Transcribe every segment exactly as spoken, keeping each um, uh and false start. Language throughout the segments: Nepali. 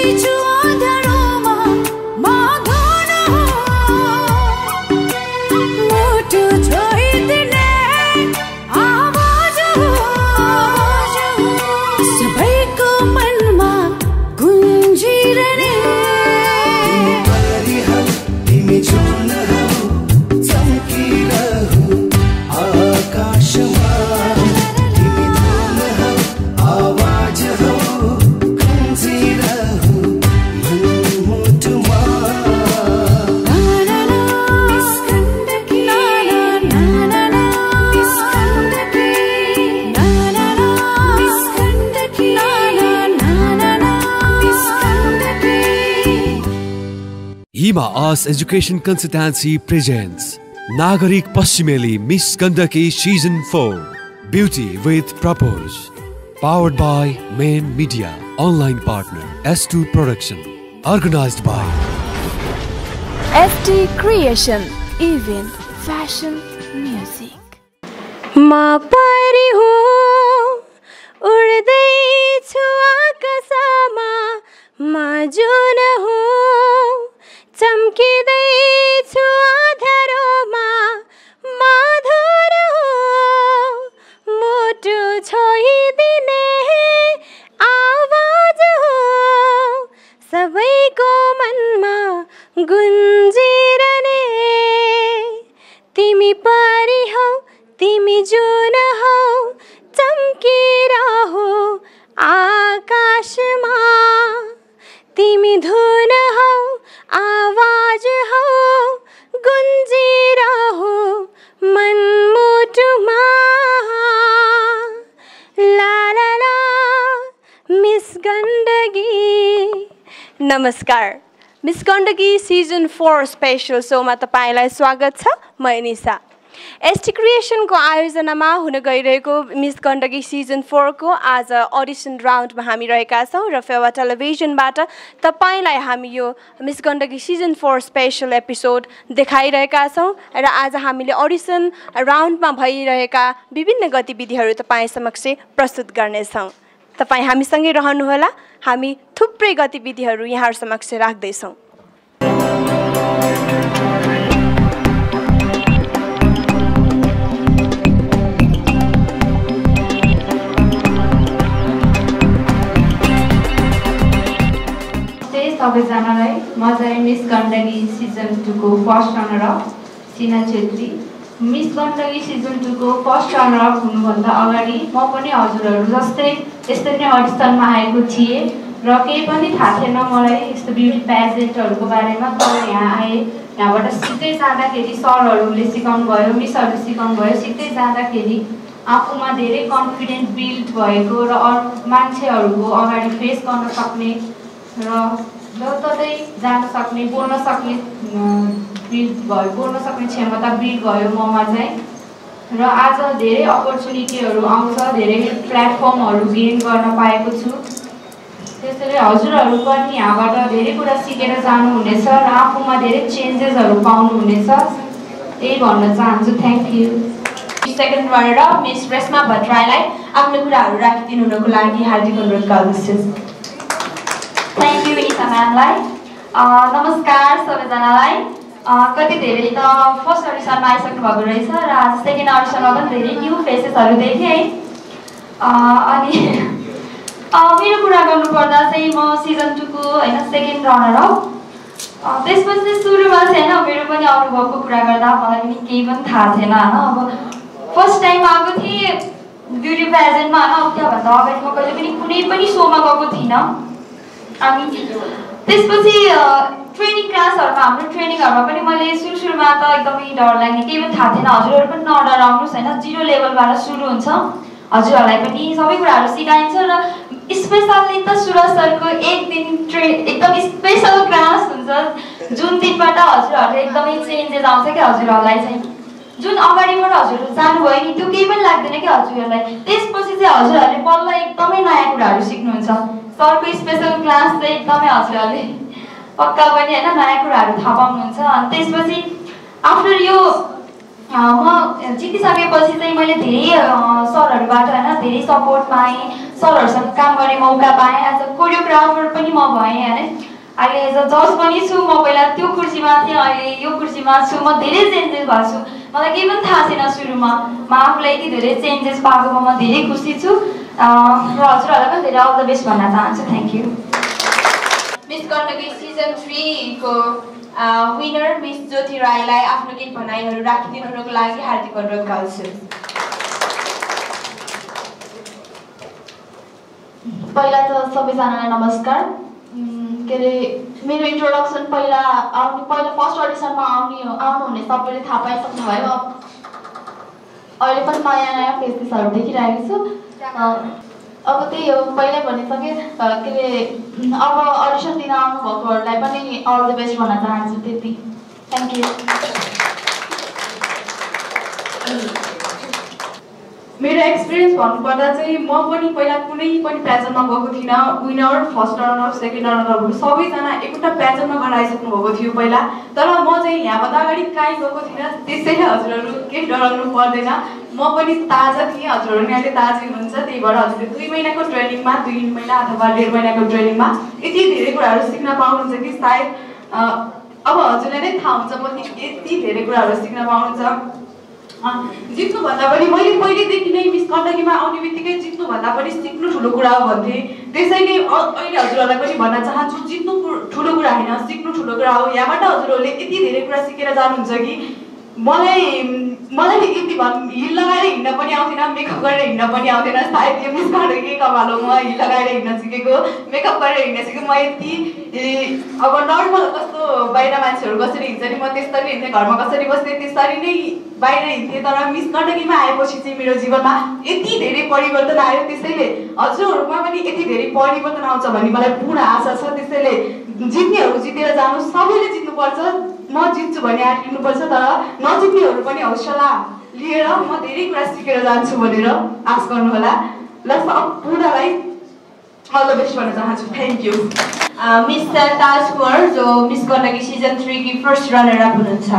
Hima Us Education Consultancy presents Nagarik Paschimeli Miss Gandaki Season four Beauty with Purpose. Powered by Main Media. Online partner S two Production. Organized by S T Creation. Event, Fashion, Music. Ma pari hu urdai chu akasama ma jun hu चमकिँदै छु अँध्यारोमा मधुर हो मुटु छोइदिने आवाज हो सबैको मनमा गुन्जिरहने तिमी परी हौ तिमी जुन हौ चम्किरहौ आकाशमा तिमी धुन हौ आवाज हो गुन्जिरहौ मनमुटुमा ला ला ला मिस गण्डकी। नमस्कार, miss Gandaki season four special सोमा तपाईलाई स्वागत छ। म निशा एसटी क्रिएसनको आयोजनामा हुन गइरहेको मिस गण्डकी सिजन फोर को आज अडिसन राउन्डमा हामी रहेका छौँ र फेवा टेलिभिजनबाट तपाईलाई हामी यो miss Gandaki season four special episode देखाइरहेका छौँ र आज हामीले अडिसन राउन्डमा भइरहेका विभिन्न गतिविधिहरू तपाईँ समक्ष प्रस्तुत गर्नेछौँ। तपाईँ हामीसँगै रहनुहोला, हामी थुप्रै गतिविधिहरू यहाँ समक्ष राख्दैछौँ। सबैजनालाई म चाहिँ मिस गण्डकी सिजन टू को first runner up Sina Chhetri. Miss Gandaki season two को फर्स्ट रनर अप हुनुभन्दा अगाडि म पनि हजुरहरू जस्तै यस्तै नै अडिसनमा आएको थिएँ र केही पनि थाहा थिएन मलाई यस्तो ब्युटी प्याजेन्टहरूको बारेमा। तर यहाँ आएँ, यहाँबाट सिक्दै जाँदाखेरि सरहरूले सिकाउनु भयो, मिसहरूले सिकाउनु भयो। सिक्दै जाँदाखेरि आफूमा धेरै कन्फिडेन्ट बिल्ड भएको र अरू मान्छेहरूको अगाडि फेस गर्न सक्ने र जताततै जान सक्ने, बोल्न सक्ने बिल्ड भयो, बोल्न सक्ने क्षमता बिल्ड भयो ममा चाहिँ। र आज धेरै अपर्च्युनिटीहरू आउँछ, धेरै प्लेटफर्महरू गेन गर्न पाएको छु। त्यसैले हजुरहरू पनि यहाँबाट धेरै कुरा सिकेर जानुहुनेछ र आफूमा धेरै चेन्जेसहरू पाउनुहुनेछ, यही भन्न चाहन्छु। Thank you. Second runner up miss Reshma भट्टराईलाई आफ्नो कुराहरू राखिदिनुको लागि हार्दिक अनुरोध गर्दछु। थ्याङ्क यू निशा म्यामलाई। नमस्कार सबैजनालाई। कति धेरै त फर्स्ट अडिसनमा आइसक्नु भएको रहेछ र आज सेकेन्ड अडिसनमा पनि धेरै न्यू फेसेसहरू देखेँ है। अनि मेरो कुरा गर्नुपर्दा चाहिँ म सिजन टूको होइन सेकेन्ड रनर अप। त्यसपछि सुरुमा चाहिँ होइन मेरो पनि अनुभवको कुरा गर्दा मलाई पनि केही पनि थाहा थिएन होइन। अब फर्स्ट टाइम आएको थिएँ ब्युटी प्याजेन्टमा होइन। अब त्योभन्दा अगाडि म कहिले पनि कुनै पनि सोमा गएको थिइनँ। अनि त्यसपछि ट्रेनिङ क्लासहरूमा हाम्रो ट्रेनिङहरूमा पनि मैले सुरु सुरुमा त एकदमै डर लाग्ने, केही पनि थाहा थिएन। हजुरहरू पनि नडराउनुहोस् होइन, जिरो लेभलबाट सुरु हुन्छ। हजुरहरूलाई पनि सबै कुराहरू सिकाइन्छ र स्पेसल्ली त सुरज सरको एक दिन ट्रे एकदम स्पेसल क्लास हुन्छ जुन दिनबाट हजुरहरूले एकदमै चेन्जेस आउँछ क्या हजुरहरूलाई चाहिँ। जुन अगाडिबाट हजुरहरू जानुभयो नि त्यो केही पनि लाग्दैन क्या हजुरहरूलाई। त्यसपछि चाहिँ हजुरहरूले बल्ल एकदमै नयाँ कुराहरू सिक्नुहुन्छ। सरको स्पेसल क्लास चाहिँ एकदमै हजुरहरूले पक्का पनि होइन नयाँ कुराहरू थाहा पाउनुहुन्छ। अनि त्यसपछि आफ्टर यो म जितिसकेपछि चाहिँ मैले धेरै सरहरूबाट होइन धेरै सपोर्ट पाएँ। सरहरूसँग काम गर्ने मौका पाएँ। एज अ कोरियोग्राफर पनि म भएँ होइन। अहिले एज अ जज पनि छु। म पहिला त्यो कुर्सीमा थिएँ, अहिले यो कुर्सीमा छु। म धेरै चेन्जेस भएको छु। मलाई केही पनि थाहा छैन सुरुमा। म आफूलाई यति धेरै चेन्जेस पाएकोमा म धेरै खुसी छु र हजुरहरूलाई पनि धेरै अल द बेस्ट भन्न चाहन्छु। Thank you. Miss Gandaki season थ्रीको विनर मिस ज्योति राईलाई आफ्नो केही भनाइहरू राखिदिनुको लागि हार्दिक अनुरोध गर्छु। पहिला त सबैजनालाई नमस्कार। के अरे मेरो इन्ट्रोडक्सन पहिला आउने पहिला फर्स्ट अडिसनमा आउने आउनुहुने सबैले थाहा पाइसक्नु भयो। अहिले पनि नयाँ नयाँ फेसेसहरू देखिरहेको छु। अब त्यही हो, पहिल्यै भनिसकेँ। के अरे अब अडिसन दिन आउनुभएकोहरूलाई पनि अल द बेस्ट भन्न चाहन्छु। त्यति। Thank you. मेरो एक्सपिरियन्स भन्नुपर्दा चाहिँ म पनि पहिला कुनै पनि प्याजनमा गएको थिइनँ। विनर, फर्स्ट रनर, सेकेन्ड रनरहरू सबैजना एकवटा प्याजनमा गएर आइसक्नु भएको थियो पहिला। तर म चाहिँ यहाँभन्दा अगाडि कहीँ गएको थिइनँ। त्यसैले हजुरहरू केही डराउनु पर्दैन। म पनि ताजा थिएँ, हजुरहरू नि अहिले ताजै हुनुहुन्छ। त्यही भएर हजुरले दुई महिनाको ट्रेनिङमा, दुई महिना अथवा डेढ महिनाको ट्रेनिङमा यति धेरै कुराहरू सिक्न पाउनुहुन्छ कि सायद अब हजुरलाई नै थाहा हुन्छ पनि यति धेरै कुराहरू सिक्न पाउनुहुन्छ। जित्नुभन्दा पनि मैले पहिलेदेखि नै मिस गण्डकीमा आउने बित्तिकै जित्नुभन्दा पनि सिक्नु ठुलो कुरा हो भन्थेँ। त्यसैले अहिले हजुरहरूलाई पनि भन्न चाहन्छु, जित्नु ठुलो कुरा होइन, सिक्नु ठुलो कुरा हो। यहाँबाट हजुरहरूले यति धेरै कुरा सिकेर जानुहुन्छ कि मलाई मलाई यति भन् हिल लगाएर हिँड्न पनि आउँथेन, मेकअप गरेर हिँड्न पनि आउँथेन। सायद यो मिस गण्डकी कमाल हो, म हिल लगाएर हिँड्न सिकेको, मेकअप गरेर हिँड्न सिकेको। म यति अब नर्मल कस्तो बाहिर मान्छेहरू कसरी हिँड्छ नि, म त्यसरी हिँड्थेँ। घरमा कसरी बस्थेँ त्यसरी नै बाहिर हिँड्थेँ। तर मिस गण्डकीमा आएपछि चाहिँ मेरो जीवनमा यति धेरै परिवर्तन आयो। त्यसैले हजुरहरूमा पनि यति धेरै परिवर्तन आउँछ भन्ने मलाई पुरा आशा छ। त्यसैले जित्नेहरू जितेर जानु, सबैले जित्नुपर्छ। म जित्छु भने आँटिनुपर्छ, तर नजित्नेहरू पनि हौसला लिएर म धेरै कुरा सिकेर जान्छु भनेर आश गर्नुहोला। ल सब पुरालाई अल द बेस्ट भन्न चाहन्छु। Thank you. Miss Taj Kunwar जो मिस गण्डकी सिजन थ्री की फर्स्ट रनर अप हुनुहुन्छ।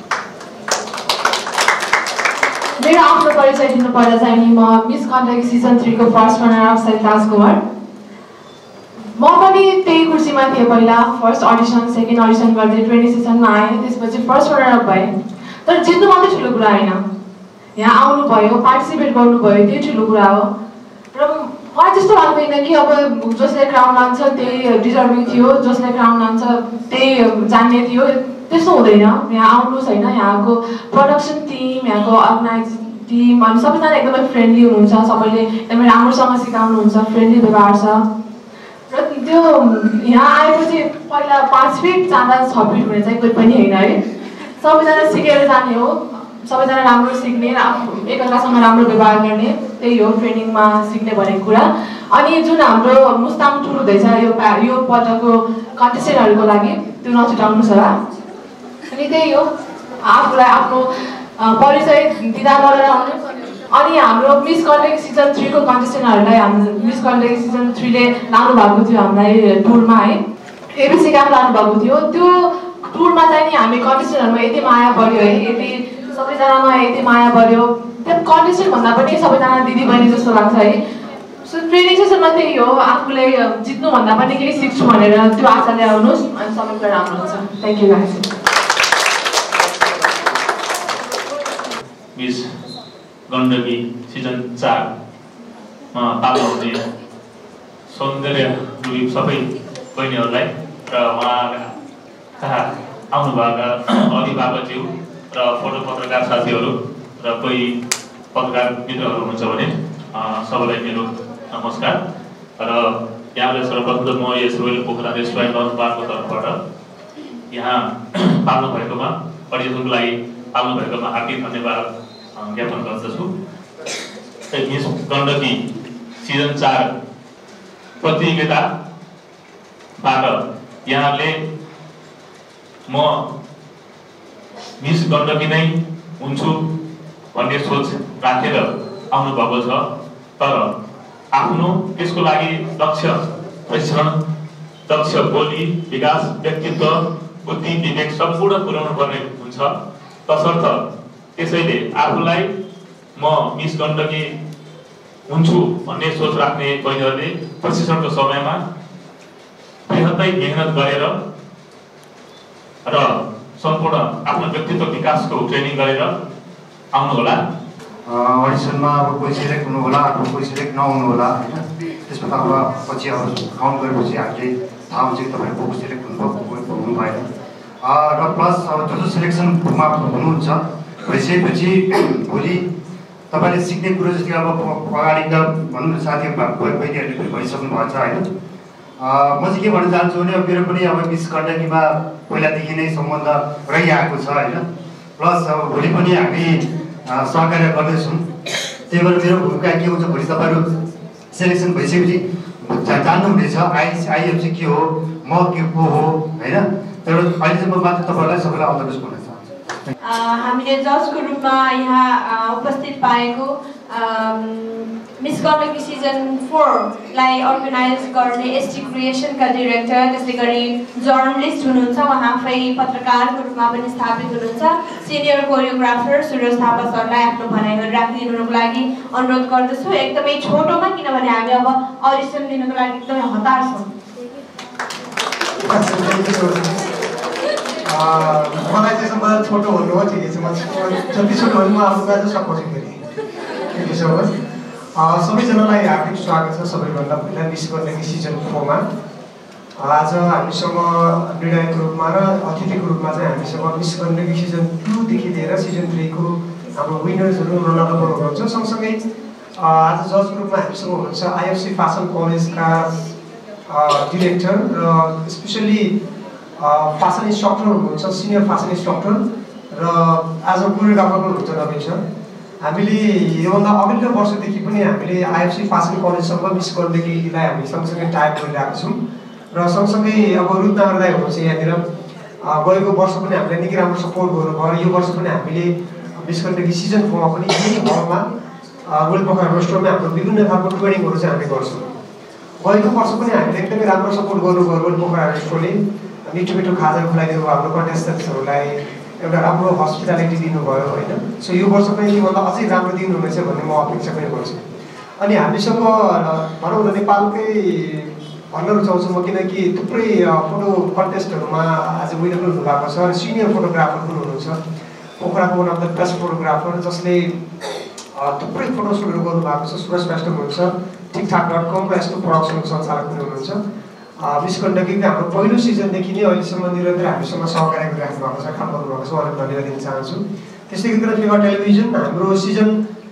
मेरो आफ्नो परिचय दिनुपर्दा चाहिँ नि म मिस गण्डकी सिजन थ्रीको first runner up Taj Kunwar. म पनि त्यही कुर्सीमा थिएँ पहिला। फर्स्ट अडिसन, सेकेन्ड अडिसन गर्दै ट्रेनिङ सेसनमा आएँ। त्यसपछि फर्स्ट रनर अप भएँ। तर जित्नु मात्रै ठुलो कुरा होइन, यहाँ आउनुभयो, पार्टिसिपेट गर्नुभयो, त्यही ठुलो कुरा हो। र मलाई त्यस्तो लाग्दैन कि अब जसले क्राउन लान्छ त्यही डिजर्भिङ थियो, जसले क्राउन लान्छ त्यही जान्ने थियो। त्यस्तो हुँदैन। यहाँ आउनुहोस् होइन, यहाँको प्रडक्सन टिम, यहाँको अर्गनाइज टिम अनि सबैजना एकदमै फ्रेन्डली हुनुहुन्छ। सबैले एकदमै राम्रोसँग सिकाउनुहुन्छ, फ्रेन्डली व्यवहार छ। र त्यो यहाँ आएपछि पहिला पाँच फिट जाँदा छ फिट हुने चाहिँ कोही पनि होइन है। सबैजना सिकेर जाने हो, सबैजना राम्रो सिक्ने, एकअर्कासँग राम्रो व्यवहार गर्ने, त्यही हो ट्रेनिङमा सिक्ने भनेको कुरा। अनि जुन हाम्रो मुस्ताङ टुर हुँदैछ यो पा यो पटकको कन्टेस्टेन्टहरूको लागि, त्यो नछुटाउनुहोस् होला। अनि त्यही हो, आफूलाई आफ्नो परिचय दिँदा गरेर आउनु। अनि हाम्रो मिस गण्डकी सिजन थ्रीको कन्टेस्टेन्टहरूलाई हाम्रो मिस गण्डकी सिजन थ्रीले लानु भएको थियो हामीलाई टुरमा है, एबिसी क्याम्प लानु भएको थियो। त्यो टुरमा चाहिँ नि हामी कन्टेस्टेन्टहरूमा यति माया बढ्यो है, यति सबैजनामा यति माया बढ्यो। त्यो कन्टेस्टेन्ट भन्दा पनि सबैजना दिदी बहिनी जस्तो लाग्छ है। सो ट्रेनिङ सेसनमा त्यही हो, आफूले जित्नुभन्दा पनि केही सिक्छु भनेर त्यो आशाले आउनुहोस् अनि सबै कुरा राम्रो हुन्छ। Thank you guys. Miss Gandaki season चारमा पाल्नु हुने सौन्दर्य लुबी सबै बहिनीहरूलाई र उहाँ कहाँ आउनुभएका अभिभावकज्यू र फोटो पत्रकार साथीहरू र कोही पत्रकार मित्रहरू हुनुहुन्छ भने सबैलाई मेरो नमस्कार। र यहाँलाई सर्वप्रथम त म यस रोयल पोखरा रेस्टुरेन्ट लन्च बारको तर्फबाट यहाँ पाल्नु भएकोमा, अडिसनको लागि पाल्नु भएकोमा हार्दिक धन्यवाद ज्ञापन गर्दछु। मिस गण्डकी सिजन चार प्रतियोगिताबाट यहाँले म मिस गण्डकी नै हुन्छु भन्ने सोच राखेर आउनुभएको छ। तर आफ्नो त्यसको लागि लक्ष्य प्रशिक्षण, दक्ष बोली, विकास, व्यक्तित्व, बुद्धि, विवेक सम्पूर्ण पुर्याउनु पर्ने हुन्छ। तसर्थ त्यसैले आफूलाई म मिस गण्डकी हुन्छु भन्ने सोच राख्ने बहिनीहरूले प्रशिक्षणको समयमा बृहत्तै मेहनत गरेर र सम्पूर्ण आफ्नो व्यक्तित्व विकासको ट्रेनिङ गरेर आउनुहोला। अडिसनमा अब कोही सिलेक्ट हुनु होला अथवा कोही सिलेक्ट नहुनु होला होइन, त्यसमा त अब पछि अब काउन्ट गरेपछि हामीले थाहा हुन्छ कि तपाईँहरू को को सिलेक्ट हुनुभयो हुनु भएन। र प्लस अब जो जो सिलेक्सनमा हुनुहुन्छ भइसकेपछि भोलि तपाईँले सिक्ने कुरो जस्तै अब अगाडिका भनौँ न साथी बहिनीहरूले पनि भनिसक्नु भएको छ होइन। म चाहिँ के भन्न चाहन्छु भने अब मेरो पनि अब मिस गण्डकीमा पहिलादेखि नै सम्बन्ध रहिआएको छ होइन। प्लस अब भोलि पनि हामी सहकार्य गर्दैछौँ। त्यही भएर मेरो भूमिका के हुन्छ भोलि तपाईँहरू सेलेक्सन भइसकेपछि जान्नुहुनेछ आइ आइएफ चाहिँ के हो, म के को हो होइन। त्यहाँबाट अहिले चाहिँ म मात्र तपाईँहरूलाई सबैलाई अल द बेस्ट भन्न चाहन्छु। हामीले जजको रूपमा यहाँ उपस्थित पाएको मिस गण्डकी सिजन फोरलाई अर्गनाइज गर्ने एसटी क्रिएसनका डिरेक्टर, त्यसै गरी जर्नलिस्ट हुनुहुन्छ, उहाँ आफै पत्रकारको रूपमा पनि स्थापित हुनुहुन्छ, सिनियर कोरियोग्राफर सुरज थापा सरलाई आफ्नो भनाइहरू राखिदिनुको लागि अनुरोध गर्दछु। एकदमै छोटोमा, किनभने हामी अब अडिसन दिनुको लागि एकदमै हतार छौँ। मलाई चाहिँ सबभन्दा छोटो भन्नु हो ठिकै छ, म जति छोटो भन्नु म आफ्नो गाजो सपोर्ट गरेँ। Thank you so much. सबैजनालाई हार्दिक स्वागत छ। सबैभन्दा पहिला मिस गण्डकी सिजन फोरमा आज हामीसँग निर्णायकको रूपमा र अतिथिको रूपमा चाहिँ हामीसँग मिस गण्डकी सिजन टूदेखि लिएर सिजन थ्रीको हाम्रो विनर्सहरू रनरअपहरू हुनुहुन्छ। सँगसँगै आज जजको रूपमा हामीसँग हुनुहुन्छ आइएफसी फेसन कलेजका डिरेक्टर र स्पेसली फेसन इन्स्ट्रक्टर हुनुहुन्छ, सिनियर फेसन इन्स्ट्रक्टर र आज कोरियोग्राफर पनि हुनुहुन्छ नवीन सर। हामीले योभन्दा अघिल्लो वर्षदेखि पनि हामीले आइएफसी फेसन कलेजसँग मिस गण्डकीलाई हामी सँगसँगै टाइप गरिरहेको छौँ र सँगसँगै अब रुद्र दाइ हुनुहुन्छ यहाँनिर। गएको वर्ष पनि हामीले निकै राम्रो सपोर्ट गर्नुभयो। यो वर्ष पनि हामीले मिस गण्डकी सिजन फोरमा पनि यही हलमा रोयल पोखरा रेस्टुरेन्टमा हाम्रो विभिन्न खालको ट्रेनिङहरू चाहिँ हामी गर्छौँ। गएको वर्ष पनि हामीले एकदमै राम्रो सपोर्ट गर्नुभयो रोयल पोखरा रेस्टुरेन्टले। मिठो मिठो खाजा खुवाइदिनु भयो हाम्रो कन्टेस्टेन्ट्सहरूलाई, एउटा राम्रो हस्पिटालिटी दिनुभयो होइन। सो यो वर्ष पनि त्योभन्दा अझै राम्रो दिनुहुनेछ भन्ने म अपेक्षा पनि गर्छु। अनि हामीसँग भनौँ न नेपालकै भन्न रुचाउँछु म, किनकि थुप्रै फोटो कन्टेस्टहरूमा आज विनर पनि हुनुभएको छ र सिनियर फोटोग्राफर पनि हुनुहुन्छ। पोखराको one of the best photographer जसले थुप्रै फोटोसुटहरू गर्नुभएको छ सुरज श्रेष्ठ हुनुहुन्छ, ठिकठाक डट कमको यस्तो प्रडक्सनको सञ्चालक पनि हुनुहुन्छ। मिस गण्डकीको हाम्रो पहिलो सिजनदेखि नै अहिलेसम्म निरन्तर हामीसँग सहकार्य गरिराख्नु भएको छ, काम गर्नुभएको छ, उहाँलाई धन्यवाद दिन चाहन्छु। त्यस्तै गरेर फेवा टेलिभिजन हाम्रो सिजन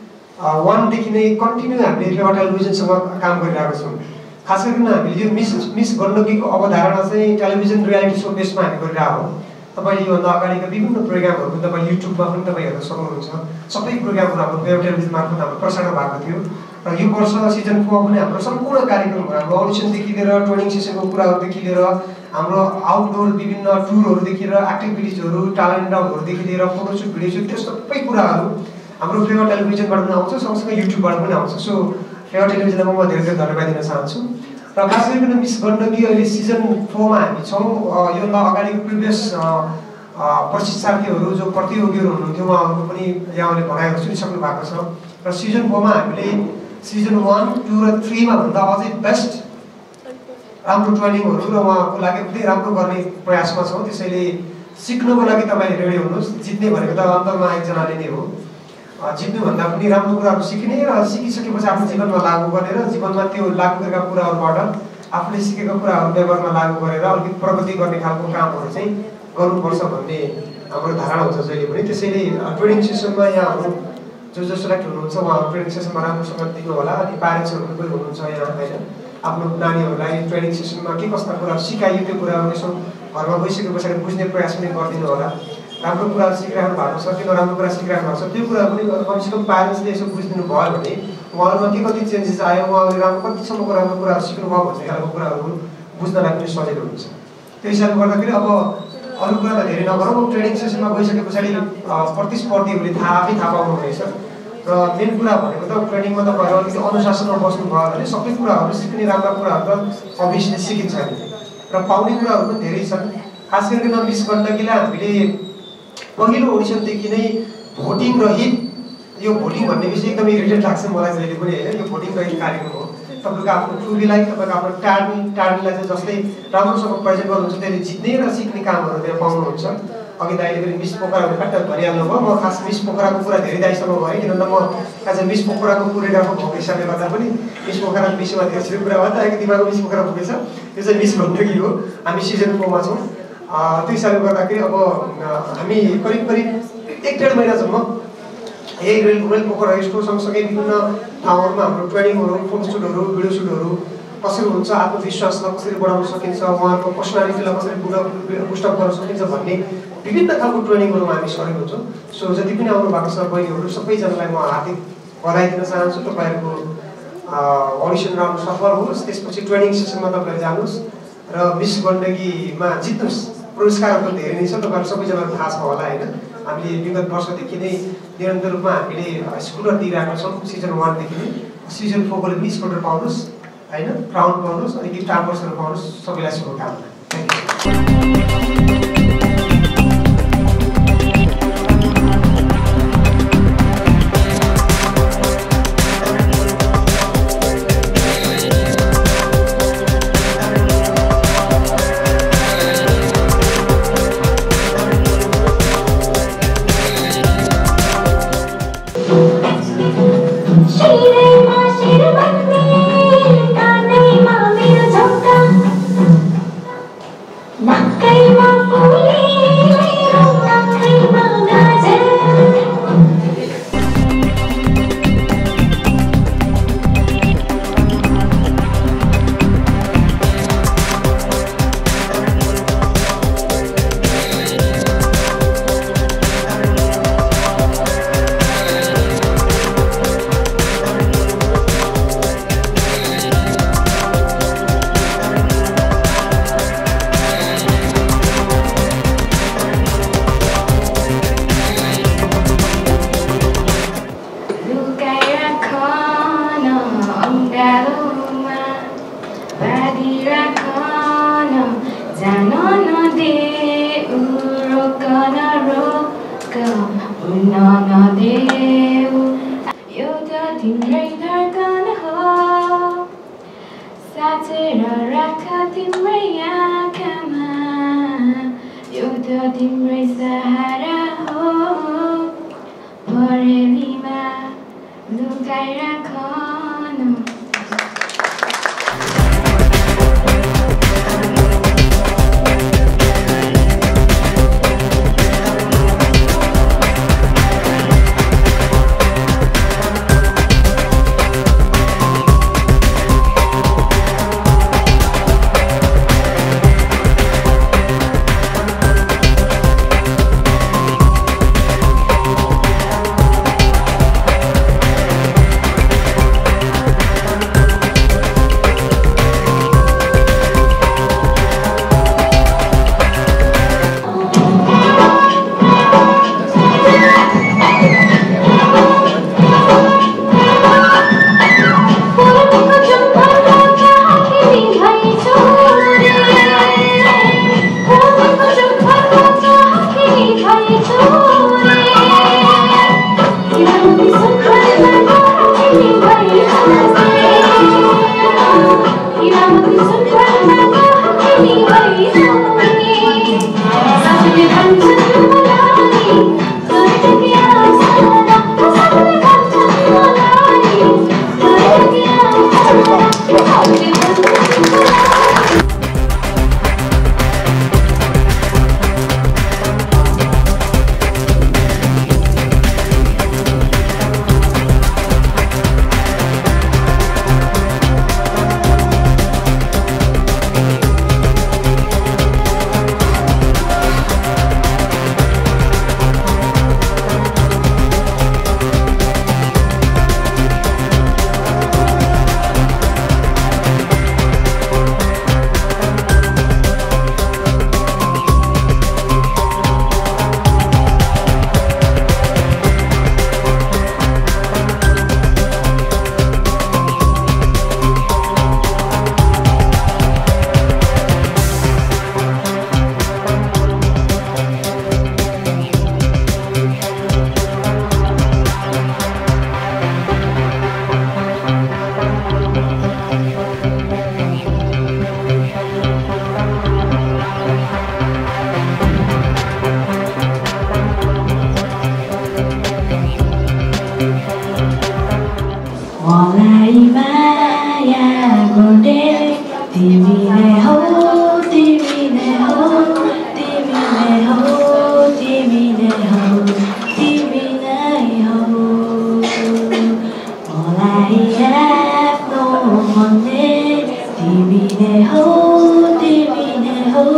वानदेखि नै कन्टिन्यू हामीले फेवा टेलिभिजनसँग काम गरिरहेको छौँ। खास गरिकन हामीले यो मिस मिस गण्डकीको अवधारणा चाहिँ टेलिभिजन रियालिटी सो बेसमा हामी गरिरहेको हो। तपाईँले योभन्दा अगाडिका विभिन्न प्रोग्रामहरू पनि तपाईँ युट्युबमा पनि तपाईँ हेर्न सक्नुहुन्छ। सबै प्रोग्रामहरू हाम्रो फेवा टेलिभिजन मार्फत हाम्रो प्रसारण भएको थियो र यो वर्ष सिजन फोरमा पनि हाम्रो सम्पूर्ण कार्यक्रमहरू हाम्रो अडिसनदेखि लिएर ट्रेनिङ सेसनको कुराहरूदेखि लिएर हाम्रो आउटडोर विभिन्न टुरहरूदेखि लिएर एक्टिभिटिजहरू ट्यालेन्ट राउन्डहरूदेखि लिएर फोटोसुट भिडियोसुट त्यो सबै कुराहरू हाम्रो फेवा टेलिभिजनबाट पनि आउँछ, सँगसँगै युट्युबबाट पनि आउँछ। सो फेवा टेलिभिजनलाई म धेरै धेरै धन्यवाद दिन चाहन्छु। र खास गरिकन मिस गण्डकी अहिले सिजन फोरमा हामी छौँ। योभन्दा अगाडिको प्रिभियस प्रशिक्षार्थीहरू जो प्रतियोगीहरू हुनुहुन्थ्यो उहाँहरूको पनि यहाँले भनाइहरू सुनिसक्नु भएको छ र सिजन फोरमा हामीले सिजन वान टू र थ्रीमा भन्दा अझै बेस्ट राम्रो ट्रेनिङहरू र उहाँहरूको लागि एकदमै राम्रो गर्ने प्रयासमा छौँ। त्यसैले सिक्नुको लागि तपाईँ रेडी हुनुहोस्। जित्ने भनेको त अन्तरमा एकजनाले नै हो। जित्नुभन्दा पनि राम्रो कुराहरू सिक्ने र सिकिसकेपछि आफ्नो जीवनमा लागू गरेर जीवनमा त्यो लागू गरेका कुराहरूबाट आफूले सिकेका कुराहरू व्यवहारमा लागू गरेर अलिकति प्रगति गर्ने खालको कामहरू चाहिँ गर्नुपर्छ भन्ने हाम्रो धारणा हुन्छ जहिले पनि। त्यसैले ट्रेनिङ सेसनमा यहाँहरू जो जो सेलेक्ट हुनुहुन्छ उहाँहरू ट्रेनिङ सेसनमा राम्रोसँग दिनु होला। अनि प्यारेन्ट्सहरू पनि कोही हुनुहुन्छ यहाँ होइन, आफ्नो नानीहरूलाई ट्रेनिङ सेसनमा के कस्ता कुराहरू सिकाइयो त्यो कुराहरू यसो घरमा गइसके पछाडि बुझ्ने प्रयास पनि गरिदिनु होला। राम्रो कुराहरू सिकिराख्नु भएको छ कि नराम्रो कुरा सिकिराख्नु भएको छ त्यो कुराहरू पनि कमसेकम प्यारेन्ट्सले यसो बुझिदिनु भयो भने उहाँहरूमा के कति चेन्जेस आयो, उहाँहरूले राम्रो कतिसम्मको राम्रो कुराहरू सिक्नुभयो भन्ने खालको कुराहरू बुझ्नलाई पनि सजिलो हुन्छ। त्यो हिसाबले गर्दाखेरि अब अरू कुरा त धेरै नगरौँ। ट्रेनिङ सेसनमा गइसके पछाडि प्रतिस्पर्धीहरूले थाहा आफै थाहा पाउनु हुनेछ र मेन कुरा भनेको त ट्रेनिङमा तपाईँहरू अलिकति अनुशासनमा बस्नुभयो भने सबै कुराहरू सिक्ने राम्रा कुराहरू त अभियसली सिकिन्छ नि र पाउने कुराहरू पनि धेरै छन्। खास गरिकन मिस गण्डकीलाई हामीले पहिलो ओडिसनदेखि नै भोटिङ रहित यो भोटिङ भन्ने विषय एकदमै इरिटेट लाग्छ मलाई जहिले पनि होइन। यो भोटिङ रहेको कार्यक्रम हो। तपाईँको आफ्नो टुरीलाई तपाईँको आफ्नो टाढी टाढीलाई चाहिँ जसले राम्रोसँग प्रेजेन्ट गर्नुहुन्छ त्यसले जित्ने र सिक्ने कामहरू त्यहाँ पाउनुहुन्छ। अघि दाइले पनि मिस पोखराको फट्टा भनिहाल्नु भयो। म खास मिस पोखराको कुरा धेरै दाइसँग भएँ किनभने म आज मिस पोखराको कोरियोग्राफर भएको हिसाबले गर्दा पनि मिस पोखराको विषयमा धेरै कुरा भयो। तपाईँको दिमागमा मिस पोखरा पुगेछ। यो चाहिँ मिस गण्डकी हो। हामी सिजन फोरमा छौँ। त्यो हिसाबले गर्दाखेरि अब हामी करिब करिब एक डेढ महिनासम्म यही रेल रेल पोखरा रेस्टो सँगसँगै विभिन्न ठाउँहरूमा हाम्रो ट्रेनिङहरू, फोटोसुटहरू, भिडियो सुटहरू कसरी हुन्छ, आत्मविश्वासलाई कसरी बढाउन सकिन्छ, उहाँहरूको पर्सनालिटीलाई कसरी बुस्टअप गर्न सकिन्छ भन्ने विभिन्न खालको ट्रेनिङहरूमा हामी सरेको हुन्छौँ। सो जति पनि आउनु भएको छ बहिनीहरू सबैजनालाई म हार्दिक बधाई दिन चाहन्छु। तपाईँहरूको अडिसन राउन्ड सफल होस्, त्यसपछि ट्रेनिङ सेसनमा तपाईँहरू जानुहोस् र मिस गण्डकीमा जित्नुहोस्। पुरस्कारहरू पनि धेरै नै छ, तपाईँहरू सबैजनालाई थाहा छ होला होइन। हामीले विगत वर्षदेखि नै निरन्तर रूपमा हामीले स्कुलर दिइरहेका छौँ। सिजन वानदेखि नै सिजन फोरको पनि स्कुलर पाउनुहोस् होइन, क्राउन पाउनुहोस् अनि गिफ्ट आर्बर्सहरू पाउनुहोस्। सबैलाई शुभकामना। Thank you.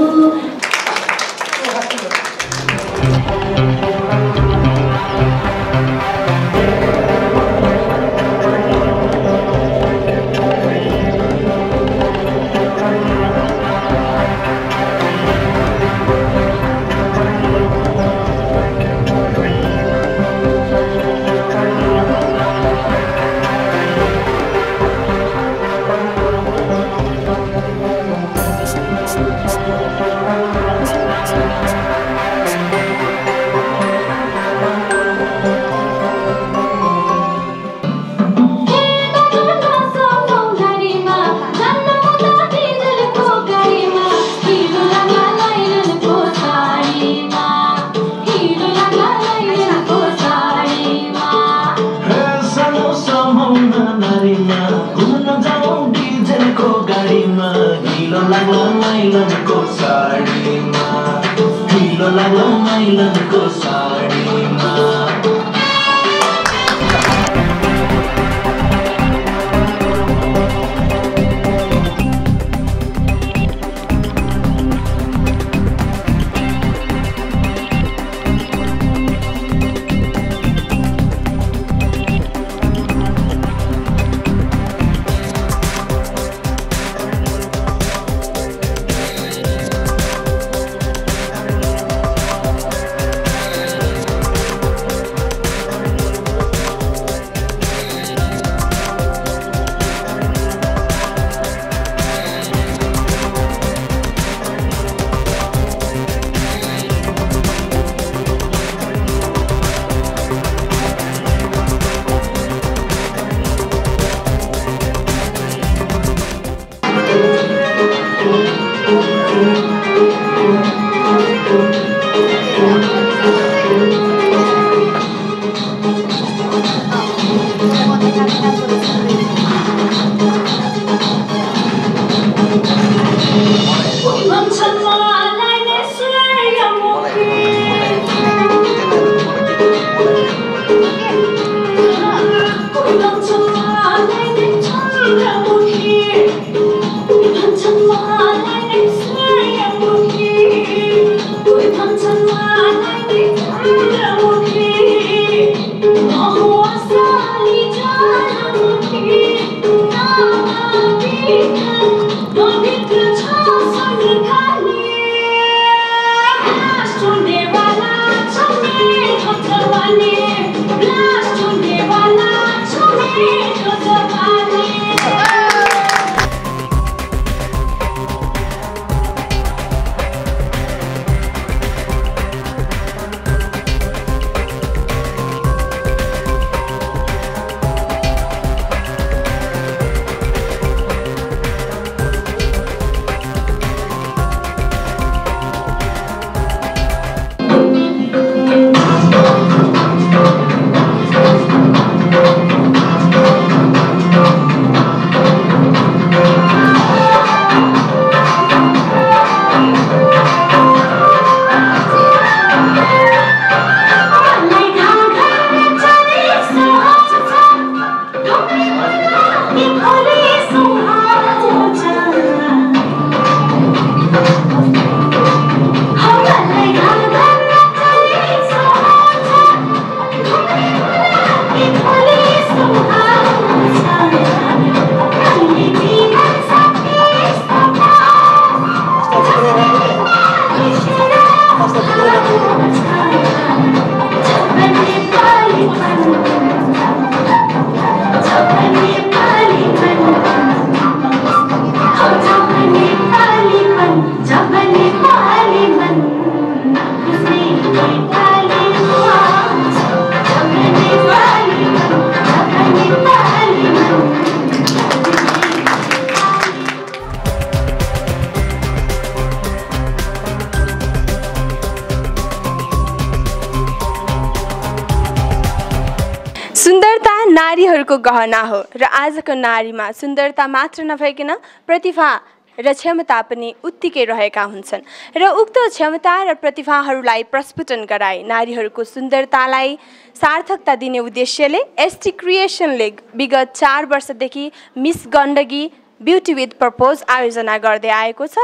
सुन्दरता नारीहरूको गहना हो र आजको नारीमा सुन्दरता मात्र नभइकन प्रतिभा र क्षमता पनि उत्तिकै रहेका हुन्छन् र उक्त क्षमता र प्रतिभाहरूलाई प्रस्फुटन गराई नारीहरूको सुन्दरतालाई सार्थकता दिने उद्देश्यले एसटी क्रिएसनले विगत चार वर्षदेखि miss Gandaki beauty with purpose आयोजना गर्दै आएको छ र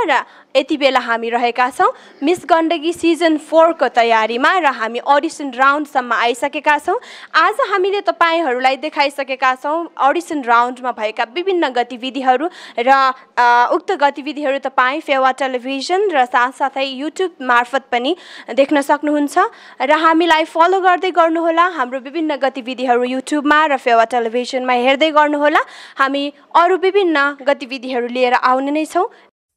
यति बेला हामी रहेका छौँ मिस गण्डकी सिजन फोर को तयारीमा र हामी अडिसन राउन्डसम्म आइसकेका छौँ। आज हामीले तपाईँहरूलाई देखाइसकेका छौँ अडिसन राउन्डमा भएका विभिन्न गतिविधिहरू र उक्त गतिविधिहरू तपाईँ फेवा टेलिभिजन र साथसाथै युट्युब मार्फत पनि देख्न सक्नुहुन्छ र हामीलाई फलो गर्दै गर्नुहोला। हाम्रो विभिन्न गतिविधिहरू युट्युबमा र फेवा टेलिभिजनमा हेर्दै गर्नुहोला। हामी अरू विभिन्न गतिविधिहरू लिएर आउने नै छौँ।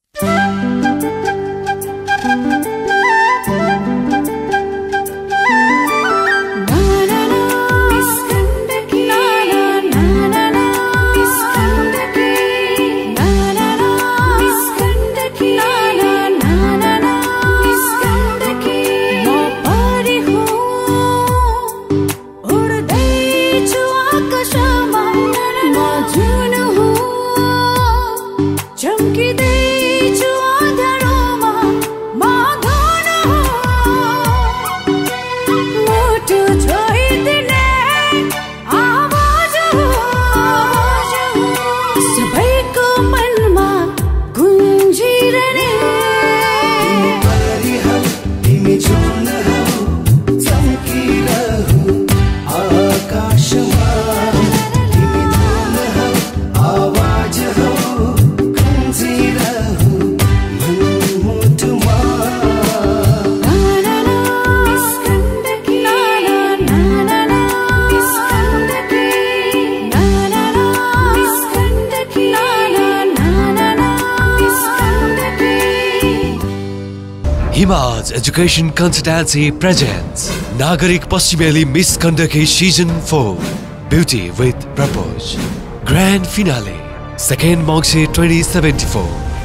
Himaj Education Consultancy presents Nagarik Paschimeli Miss Gandaki Season four Beauty with Purpose Grand Finale second March twenty seventy-four.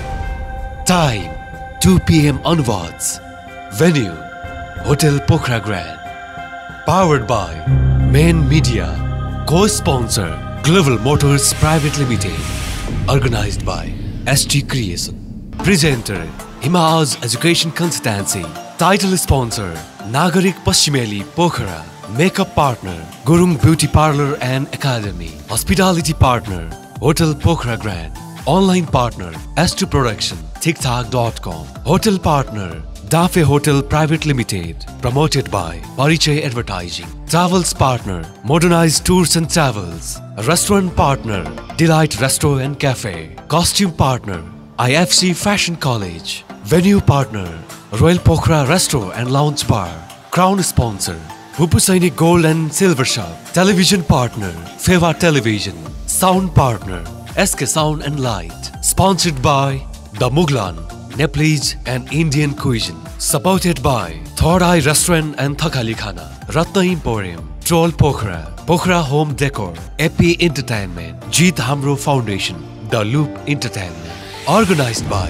Time two p m onwards. Venue Hotel Pokhara Grand. Powered by Main Media. Co-sponsor Global Motors Private Limited. Organized by S T Creation. Presenter Himaj Education Consultancy. Title sponsor Nagarik Paschimeli Pokhara. Makeup partner Gurung Beauty Parlor and Academy. Hospitality partner Hotel Pokhara Grand. Online partner S two Production TikTok dot com. Hotel partner Dafe Hotel Private Limited. Promoted by Parichay Advertising. Travels partner Modernized Tours and Travels. Restaurant partner Delight Restaurant and Cafe. Costume partner I F C Fashion College. Venue partner Royal Pokhara Restaurant and Lounge Bar. Crown sponsor Hupusaini Gold and Silver Shop. Television partner Feva Television. Sound partner S K Sound and Light. Sponsored by The Mughlan, Nepalese and Indian Cuisine. Supported by Third Eye Restaurant and Thakali Khana. Ratna Emporium. Troll Pokhara. Pokhara Home Decor. A P Entertainment. Jeet Hamro Foundation. The Loop Entertainment. Organized by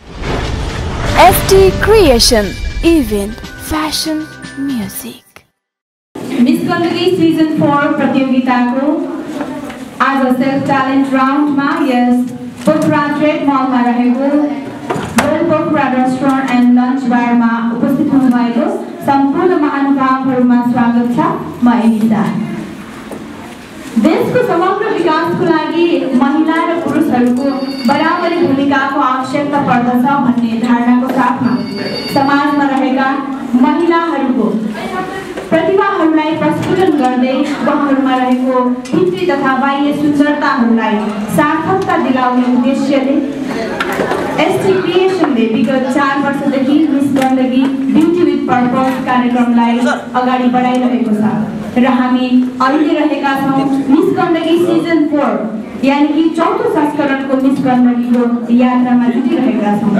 F T Creation. Event, fashion, music. Miss Gandaki season four प्रतियोगिताको आज सेल्फ ट्यालेन्ट राउन्डमा यस पोखरा ट्रेड मलमा रहेको royal Pokhara restaurant and lunch बारमा उपस्थित हुनुभएको सम्पूर्ण महानुभावहरूमा स्वागत छ। म एनिसा। देशको समग्र विकासको लागि महिला र पुरुषहरूको बराबरी भूमिकाको आवश्यकता पर्दछ भन्ने धारणाको साथमा समाजमा रहेका महिलाहरूको प्रतिभाहरूलाई प्रस्फुटन गर्दै उहाँहरूमा रहेको भित्री तथा बाह्य सुन्दरताहरूलाई सार्थकता दिलाउने उद्देश्यले एसटी क्रिएसनले विगत चार वर्षदेखि miss Gandaki beauty with purpose कार्यक्रमलाई अगाडि बढाइरहेको छ र हामी अहिले रहेका छौँ मिस गण्डकी सिजन फोर यानि कि चौथो संस्करणको मिस गण्डकीको यात्रामा जुटिरहेका छौँ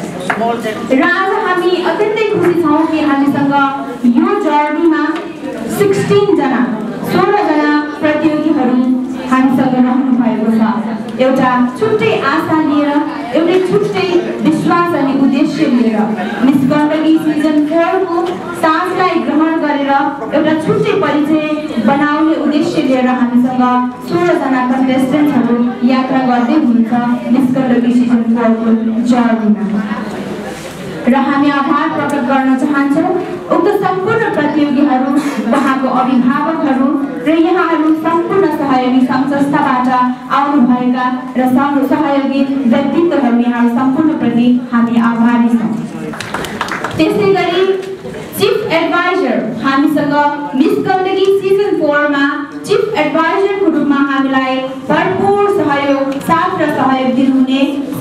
र आज हामी अत्यन्तै खुसी छौँ कि हामीसँग यो जर्नीमा सोह्र जना सोह्र जना प्रतियोगीहरू हामीसँग रहनु भएको छ। एउटा छुट्टै आशा लिएर एउटै छुट्टै विश्वास अनि उद्देश्य लिएर मिस गण्डकी सिजन फोरको साँझलाई ग्रहण गरेर एउटा छुट्टै परिचय बनाउने उद्देश्य लिएर हामीसँग सोह्र जना कन्टेस्टेन्टहरू यात्रा गर्दै हुनुहुन्छ मिस गण्डकी सिजन फोरको जर्नीमा। र हामी आभार प्रकट गर्न चाहन्छौँ उक्त सम्पूर्ण प्रतियोगीहरू, उहाँको अभिभावकहरू र यहाँहरू सम्पूर्ण सहयोगी सङ्घ संस्थाबाट आउनुभएका र सहयोगी व्यक्तित्वहरू यहाँहरू सम्पूर्णप्रति हामी आभारी छौँ। त्यसै गरी चिफ एडभाइजर हामीसँग मिस गण्डकी सिजन फोरमा चिफ एडभाइजरको रूपमा हामीलाई भरपूर सहयोग साथ र सहयोग दिनुहुने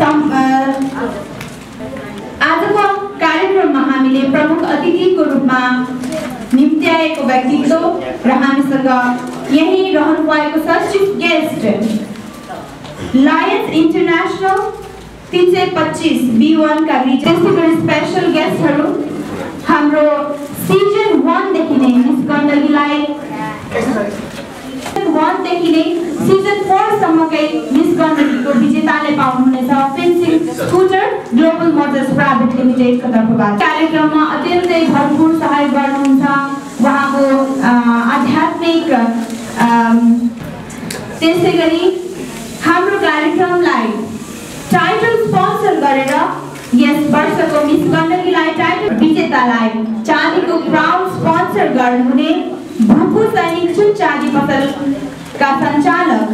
आजको कार्यक्रममा हामीले प्रमुख अतिथिको रूपमा निम्त्याएको व्यक्तित्व र हामीसँग यही रहनु भएको छ चिफ गेस्ट लायन्स इन्टरनेसनल तीन सय पच्चीस बी वन का त्यसै स्पेशल गेस्टहरू हाम्रो सिजन वन देखि नै मिस गण्डकीलाई वन देखि नै सिजन फोर सम्मकै मिस गण्डकीको विजेताले पाउनुहुनेछ fencing scooter global motors private लिमिटेडको तर्फबाट। कार्यक्रममा अत्यन्तै भरपूर सहयोग गर्नुहुन्छ उहाँको आध्यात्मिक त्यसै गरी हाम्रो कार्यक्रमलाई टाइटल स्पोन्सर गरेर यस वर्षको मिस गण्डकीलाई टाइटल विजेतालाई चाँदीको क्राउन स्पोन्सर गर्नुहुने भूपू सैनिक चुन चाँदी पसलका सञ्चालक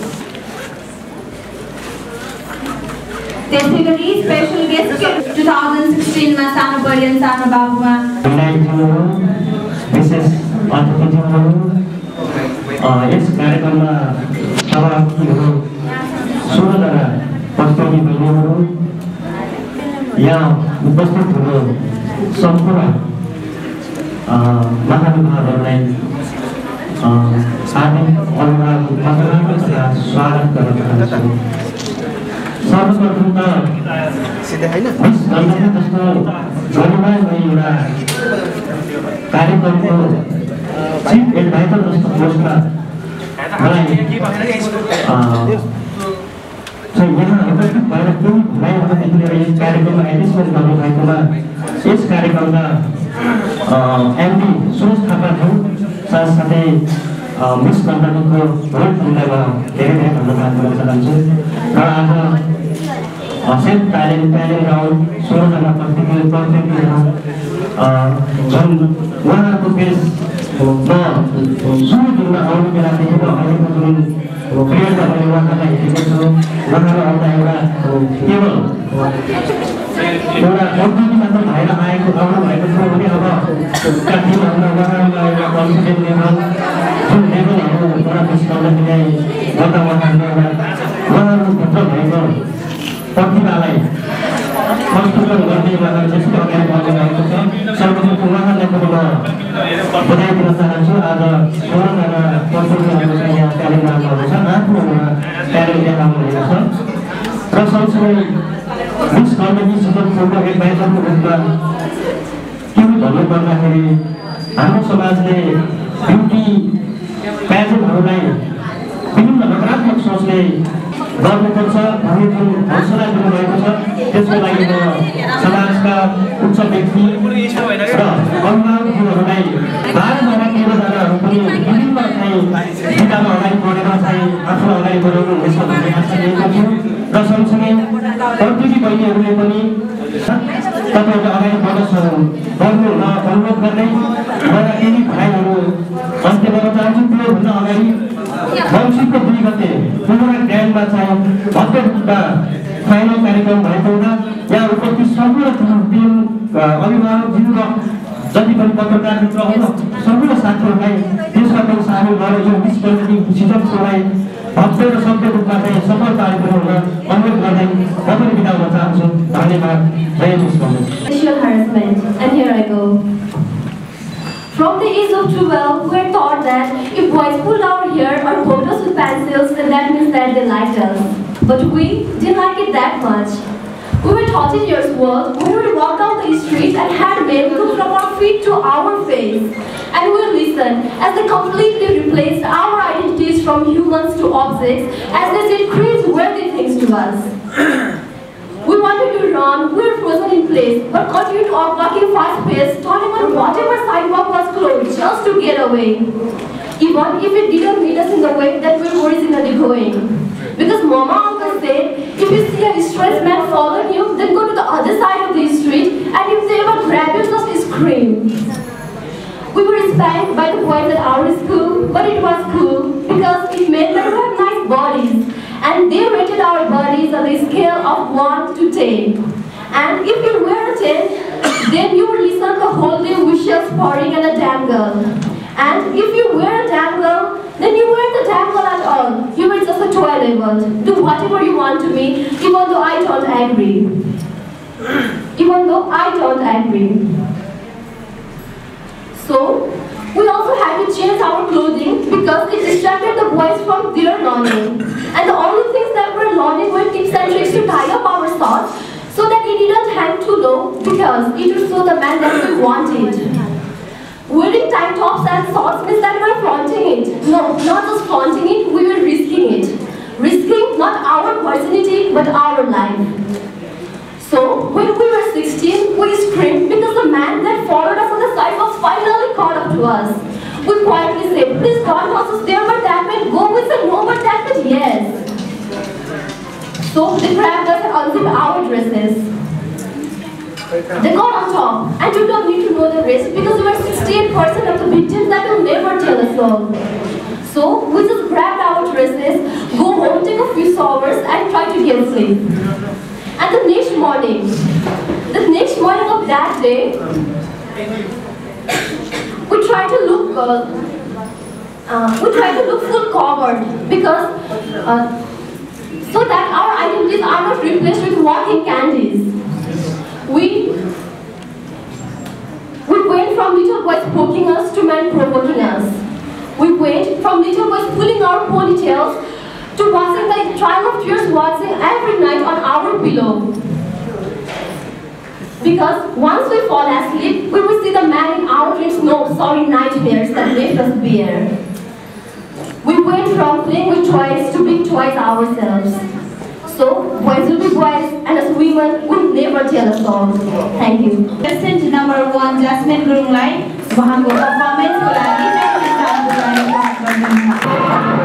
त्यसै गरी स्पेशल गेस्ट दुई हजार सोह्र मा सानो बलियन सानो बाबुमा विशेष अतिथिहरू यस कार्यक्रममा सहभागीहरू सोह्रजना प्रतियोगी बहिनीहरू यहाँ उपस्थित हुनु सम्पूर्ण महानुभावहरूलाई हार्दिक अभिवादन तथा स्वागत गर्न चाहन्छु। सर्वप्रथम त मिस गण्डकी जस्तो गरिमाय एउटा कार्यक्रमको चिफ एडभाइजर जस्तो पोस्टमा मलाई यहाँ उपस्थित भएर केही भाइहरूदेखि लिएर यस कार्यक्रममा एडमिसन गर्नुभएकोमा यस कार्यक्रममा एमडी सुरेश थापाज्यू साथसाथै मिस गण्डकीको रोल प्लेमा धेरै धेरै धन्यवाद दिन चाहन्छु। र आज सेल्फ प्यालेन्ट प्यालेन्ट राउन्ड सोह्रजना प्रतियोगी प्रतियोगीहरू जुन उहाँहरूको पेजमा सुरु दिनमा आउने बेलादेखि र अहिलेको जुन प्रियता मैले उहाँहरूलाई हेरेको छु, उहाँहरू आउँदा एउटा केवल एउटा औद्योगिक मात्र भएर आएको आउनु भएको छ भने अब काठमाडौँमा उहाँहरूलाई एउटा कन्फिडेन्ट लेभल जुन लेभलहरू एउटा मिस गण्डकीलाई गर्दा उहाँहरूले एउटा उहाँहरूभित्र भएको प्रतिभालाई संशोधन गर्ने उहाँहरू जसरी अगाडि बढ्नु भएको छ सर्वप्रथम उहाँहरूलाई पनि म बधाई दिन चाहन्छु। आज सोह्रजना प्रतियोगीहरू चाहिँ यहाँ ट्यालेन्ट राख्नु छ, आफ्नो ट्यालेन्ट देखाउनु भएको छ र सँगसँगै मिस गण्डकी सिजन फोरको एडभाइजरको रूपमा के भन्नु पर्दाखेरि हाम्रो समाजले ब्युटी प्याजेन्टहरूलाई विभिन्न नकारात्मक सोचले गर्नुपर्छ भन्ने जुन हौसला दिनुभएको छ त्यसको लागि म समाजका उच्च व्यक्ति र अभिभावकहरूलाई बाह्रजना तेह्रजनाहरू पनि विभिन्न चाहिँ विधामा अगाडि बढेर चाहिँ आफूलाई अगाडि बढाउनु हुनेछ भन्ने आशा लिएको छु र सँगसँगै प्रतियोगी बहिनीहरूले पनि तपाईँहरूले अगाडि बढ्न गर्नु र अनुरोध गर्दै मलाई केही भाइहरू अन्त्य गर्न चाहन्छु। त्योभन्दा अगाडि मङ्सिरको दुई गते पुरा ग्रान्डमा चाहिँ भव्य रूपमा फाइनल कार्यक्रम भएको हुँदा यहाँ उपस्थित सम्पूर्ण टिम अभिभावकज्यू र जति पनि पत्रकार मित्रहरू सम्पूर्ण साथीहरूलाई त्यसमा पनि सामेल गरेर यो मिस गण्डकी सिजन फोरलाई भव्य र सभ्य रूपमा चाहिँ सफल कार्यक्रम हुन अनुरोध गर्दै म पनि बिदा हुन चाहन्छु। धन्यवाद। जय miss Gandaki. And here I go. From the age of twelve, we were taught that if boys pulled our hair or coded us with pencils, then that means that they liked us. But we didn't like it that much. We were taught in years world where we walked down the street and had men look from our feet to our face. And we listened as they completely replaced our identities from humans to objects as they said crazy-worthy things to us. We wanted to run, we were frozen in place, but continued to walk walking fast pace, turning on whatever sidewalk was closed just to get away. Even if it didn't meet us in the way that we were originally going. Because Mama always said, If you see a stressed man following you, then go to the other side of the street, and if they ever grab you, just scream. We were spanked by the boys at our school, but it was cool because it made them have nice bodies, and they rated our bodies on a scale of one to ten. And if you were a ten, then you would listen the whole day wishes, pouring, and a damn girl. And if you were a damn girl, then you weren't a damn girl at all. You were just a toy level. Do whatever you want to me, even though I don't agree. Even though I don't agree. So, we also had to change our clothing because it distracted the boys from their learning. And the only things that were learning were tips and tricks to tie up our socks so that it didn't hang too low because it would show the man that we wanted. Wearing tight tops and socks means that we were flaunting it. No, not just flaunting it, we were risking it. Risking not our personality, but our life. So, when we were sixteen, we screamed because the man that followed us on the side was finally caught up to us. We quietly said, please don't toss us there, but that meant go. We said no, but that meant yes. So, they grabbed us and unzipped our dresses. They got on top, and you don't need to know the rest because we were sixty-eight percent of the victims that will never tell us all. So, we just grabbed our dresses, go home, take a few showers, and try to get sleep. And the next morning, the next morning of that day, we tried to look, uh, uh, we tried to look full covered because, uh, so that our identities are not replaced with walking candies. We, we went from little boys poking us to men provoking us. We went from little boys pulling our ponytails to watching the trial of tears watching every night on our pillow. Because once we fall asleep, we will see the man in our dreams, no, sorry, nightmares that left us bare. We went from playing with toys to being toys ourselves. So, boys will be boys, and as women will never tell us all. Thank you. Contestant number one, Jasmine Gurunglai, उहाँको performance को लागि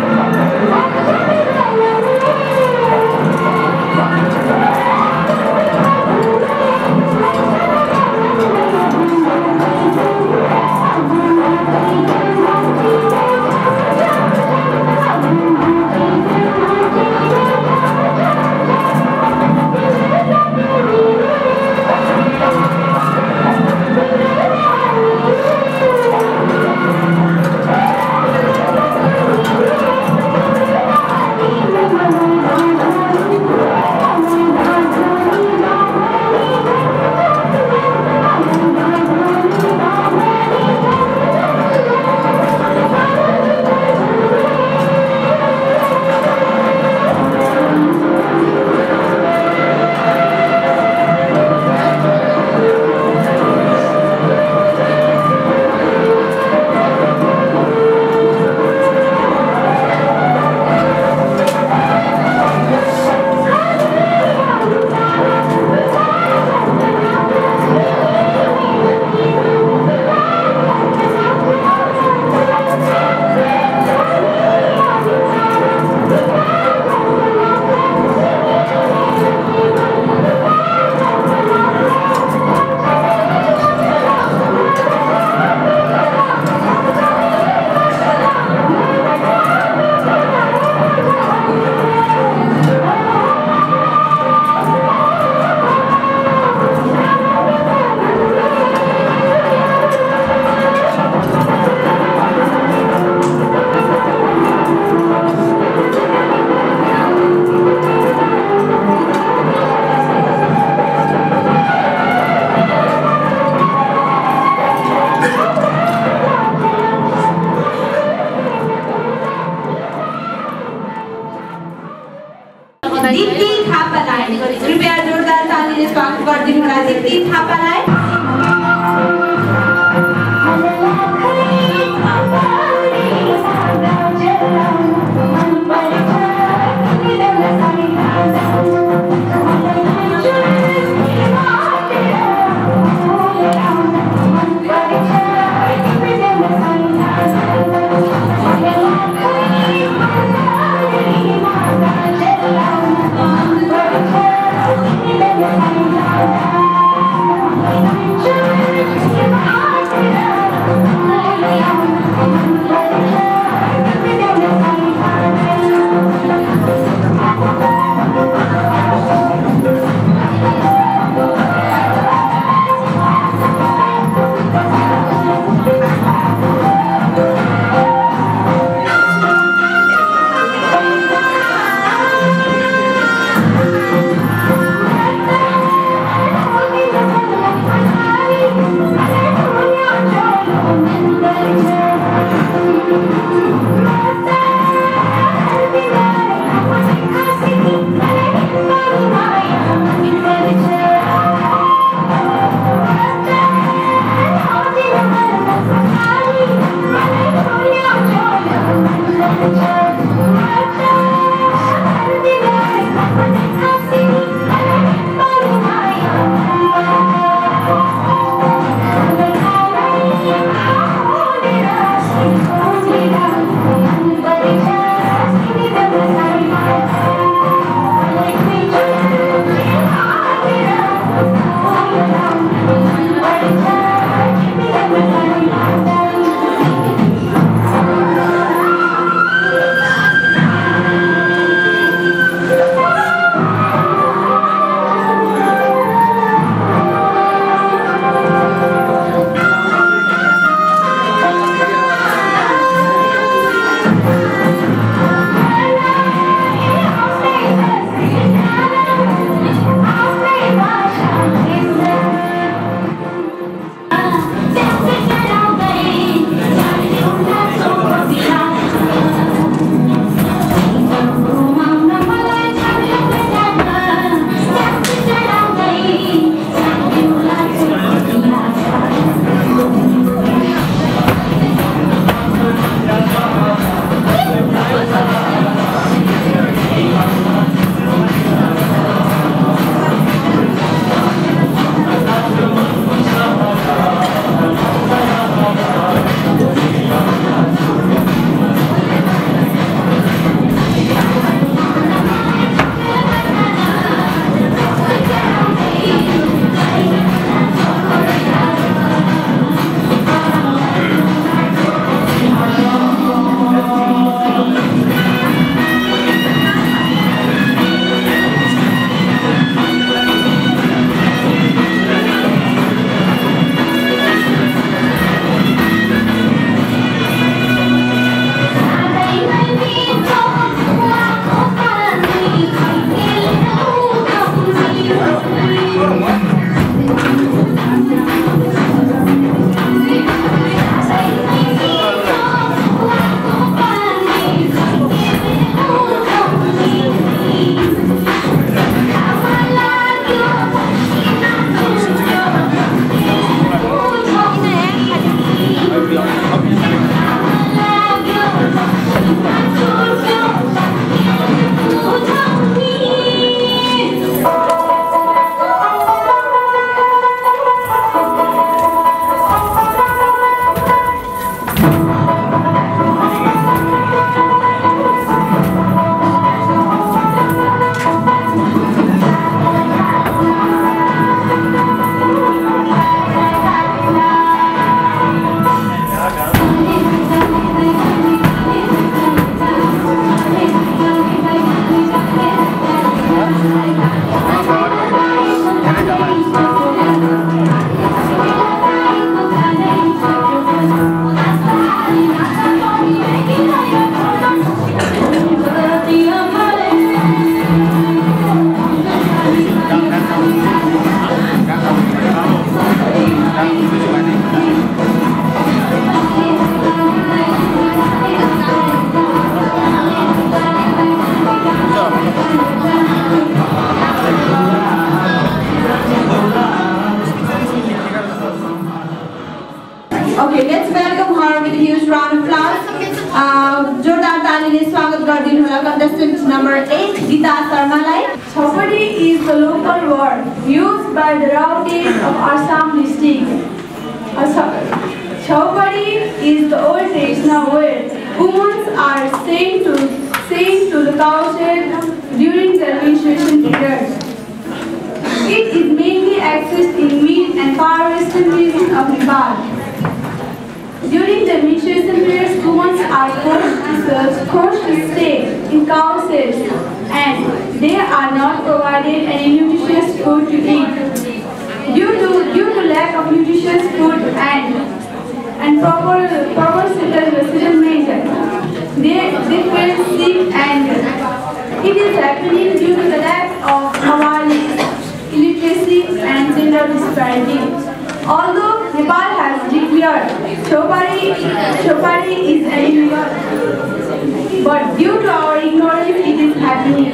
Okay, let's welcome her with a huge round of applause. Uh, जोरदार तालीले स्वागत गरिदिनु होला contestant number eight गीता शर्मालाई. Chhaupadi is the local word used by the Rautis of Assam district. Chhaupadi is the old traditional where women are sent to sent to the cowshed during the menstruation period. It is mainly accessed in mid and far western region of Nepal. During the menstruation period, women are forced to, forced to stay in cow cells and they are not provided any nutritious food to eat. Due to, due to lack of nutritious food and, and proper, proper settlement, they, they feel sick and it is happening due to the lack of awareness, illiteracy and gender disparity. Although Nepal has declared Chhaupadi, Chhaupadi is illegal, but due to our ignorance it is happening.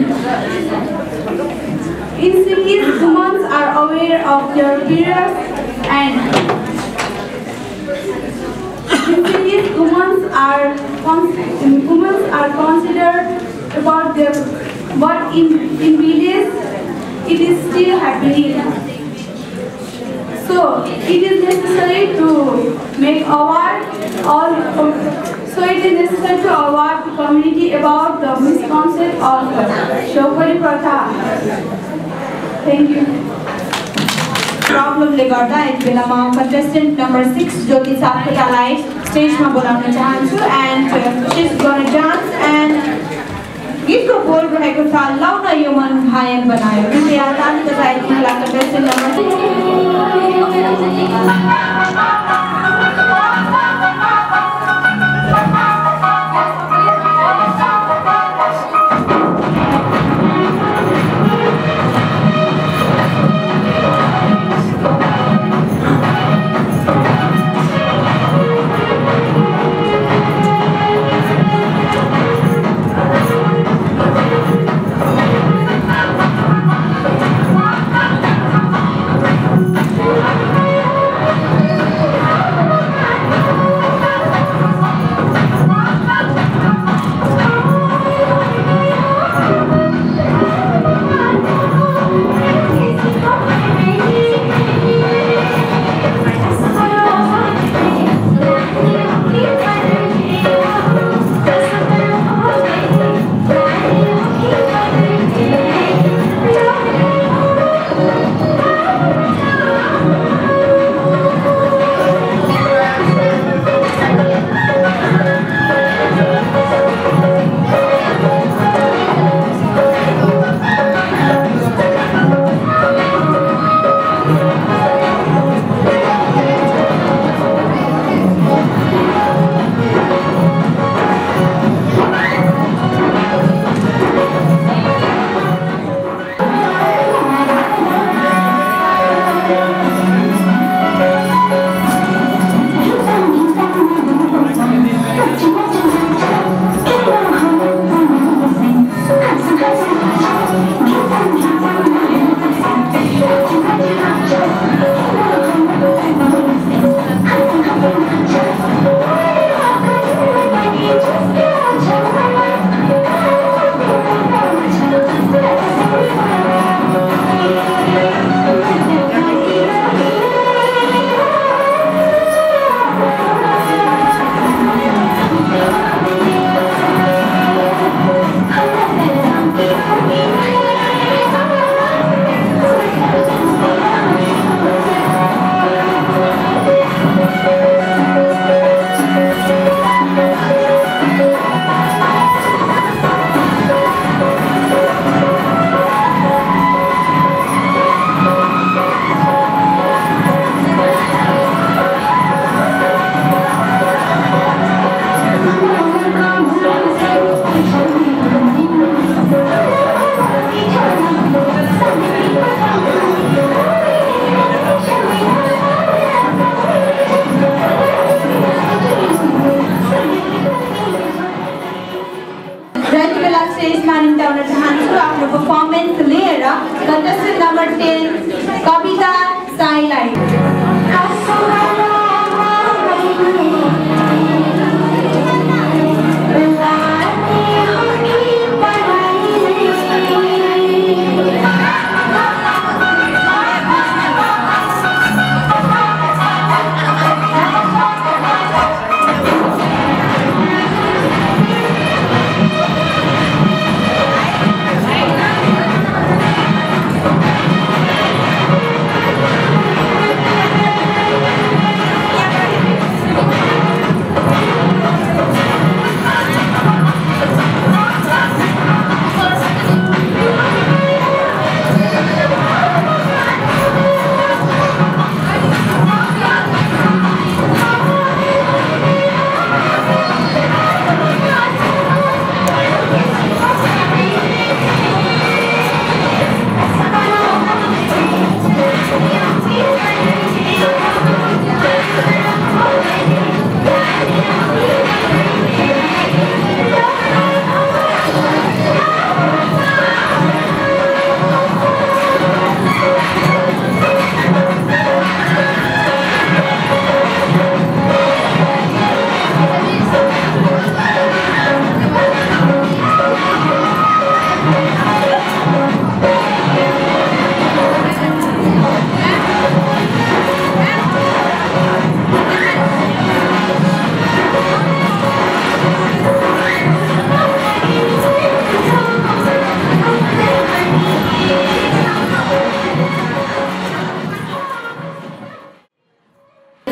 In cities, women are aware of their periods and in cities, women are, women are considered about their, but in, in villages it is still happening. So it is necessary to make aware all. So it is necessary to aware the community about the misconception of Chhaupadi Pratha. Thank you. Problem ले गर्दा यति बेलामा contestant number six ज्योति सापकोटालाई स्टेजमा बोलाउन चाहन्छु and she's gonna dance and गीतको बोल रहेको छ लाउन यो मन घायल बनायो. कृपया ताली बजाइदिनुहोला contestant number six.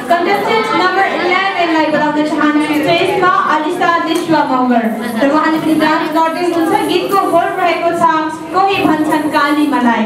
Contestant number eleven लाई बोलाउन चाहन्छु स्टेजमा अलिसा देशवा मगर र उहाँले पनि डान्स गर्दै हुनुहुन्छ गीतको बोल रहेको छ कोही भन्छन् काली मलाई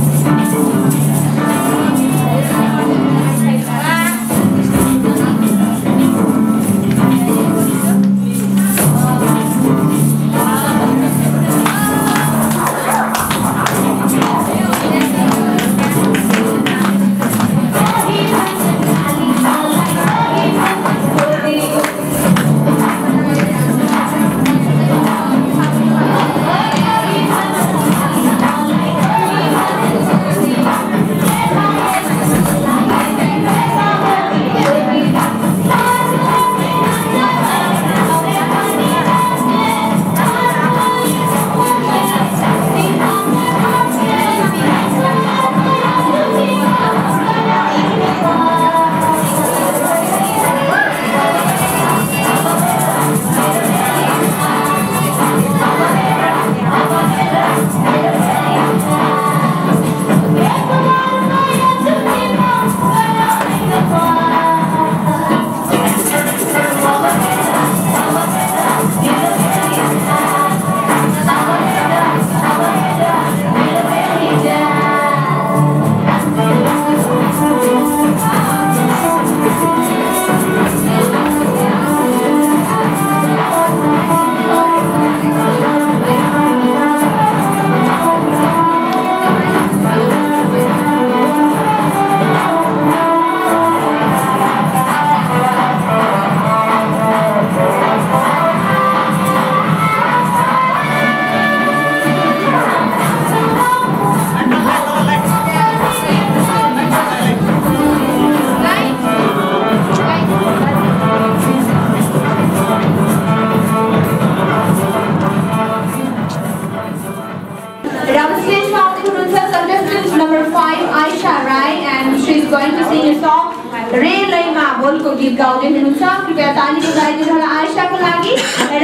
गीत गाउँदै हुनुहुन्छ कृपया ताली बजाइदिनु होला आयशाको लागि र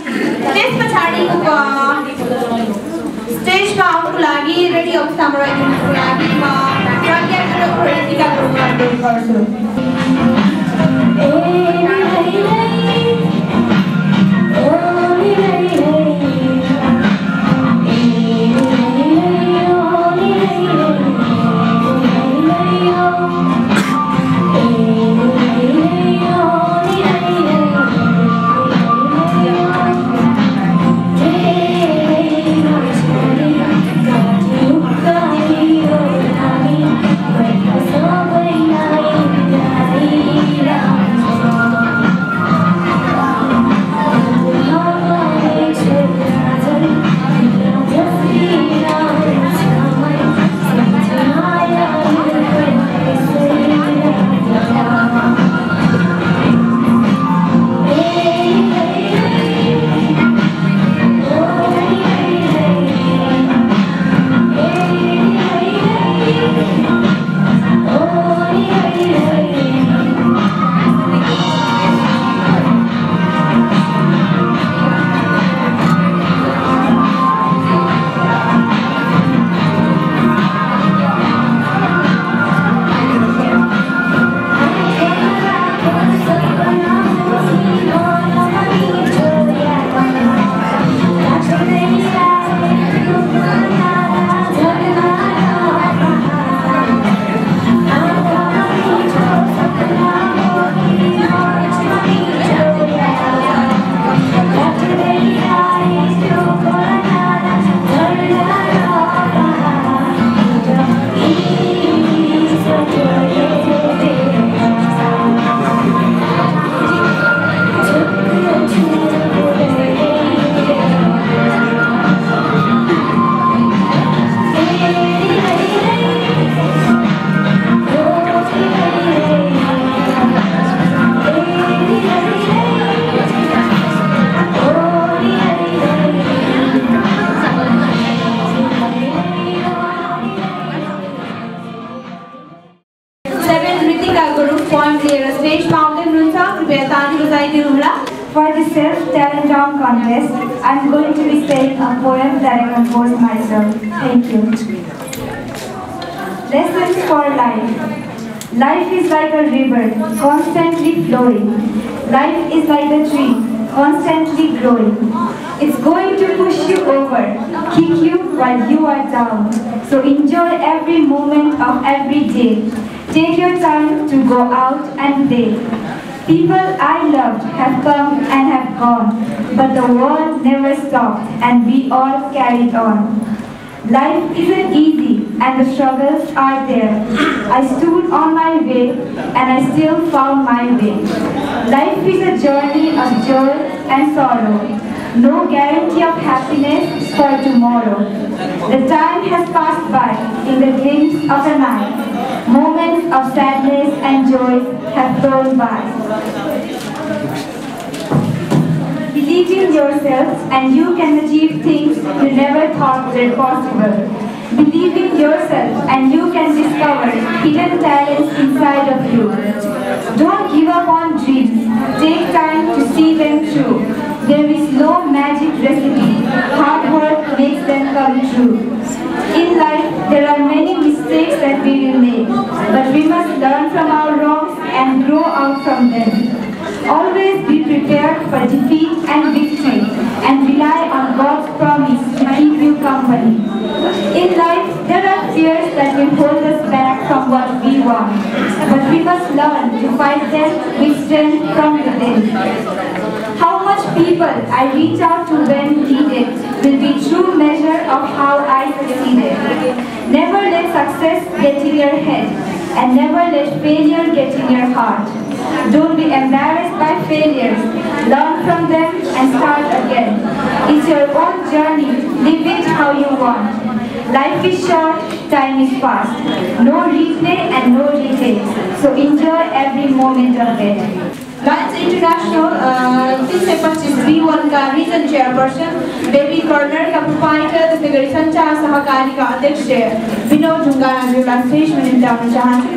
त्यस पछाडिको स्टेजमा आउनुको लागि रेडी अवस्थामा रहिदिनुको लागि म प्रज्ञा र कृतिकाको अनुरोध गर्छु For the self-talent round contest, I'm going to be saying a poem that I composed myself. Thank you. Lessons for life. Life is like a river, constantly flowing. Life is like a tree, constantly growing. It's going to push you over, kick you while you are down. So enjoy every moment of every day. Take your time to go out and play. People I loved have come and have gone, but the world never stopped and we all carried on. Life isn't easy and the struggles are there. I stood on my way and I still found my way. Life is a journey of joy and sorrow. No guarantee of happiness for tomorrow. The time has passed by in the glimpse of a night. Moments of sadness and joy have flown by. Believe in yourself and you can achieve things you never thought were possible. Believe in yourself and you can discover hidden talents inside of you. Don't give up on dreams. Take time to see them through. There is no magic recipe. Hard work makes them come true. In life, there are many mistakes that we will make, but we must learn from our wrongs and grow out from them. Always be prepared for defeat and victory and rely on God's promise to keep you company. In life, there are fears that will hold us back from what we want, but we must learn to fight them with strength from within. How much people I reach out to when needed will be true measure of how I succeeded. Never let success get in your head and never let failure get in your heart. Don't be embarrassed by failures. Learn from them and start again. It's your own journey. Live it how you want. Life is short, time is fast. No replay and no retakes. So enjoy every moment of it. Lions international तिन सय पच्चिस बी वनका रिजन चेयरपर्सन बेबी कर्नरका प्रोपाइटर त्यस्तै गरी सञ्चार सहकारीका अध्यक्ष विनोद ढुङ्गानाज्यूलाई स्टेजमा निम्त्याउन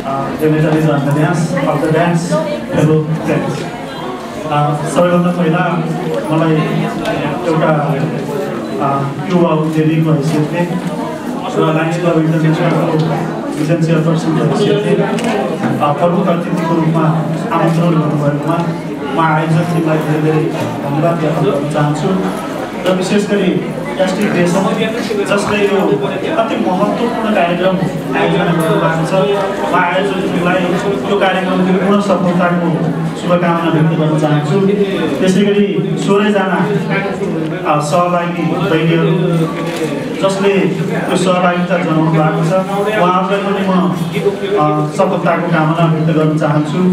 चाहन्छु। सबैभन्दा पहिला मलाई एउटा युवा उद्योगीको हैसियतले र लायन्स क्लब इन्टरनेसनलको रिजन चेयरपर्सनको हैसियतले प्रमुख अतिथिको रूपमा आमन्त्रण गर्नुभएकोमा म आयोजक टिमलाई धेरै धेरै धन्यवाद ज्ञापन गर्न चाहन्छु र विशेष गरी एसटी क्रिएसन जसले यो अति महत्त्वपूर्ण कार्यक्रम आयोजना गर्नुभएको छ म आयोजक टिमलाई यो कार्यक्रमको पूर्ण सफलताको शुभकामना व्यक्त गर्न चाहन्छु। त्यसै गरी सोह्रजना सहभागी बहिनीहरू जसले त्यो सहभागिता जनाउनु भएको छ उहाँहरूलाई पनि म सफलताको कामना व्यक्त गर्न चाहन्छु।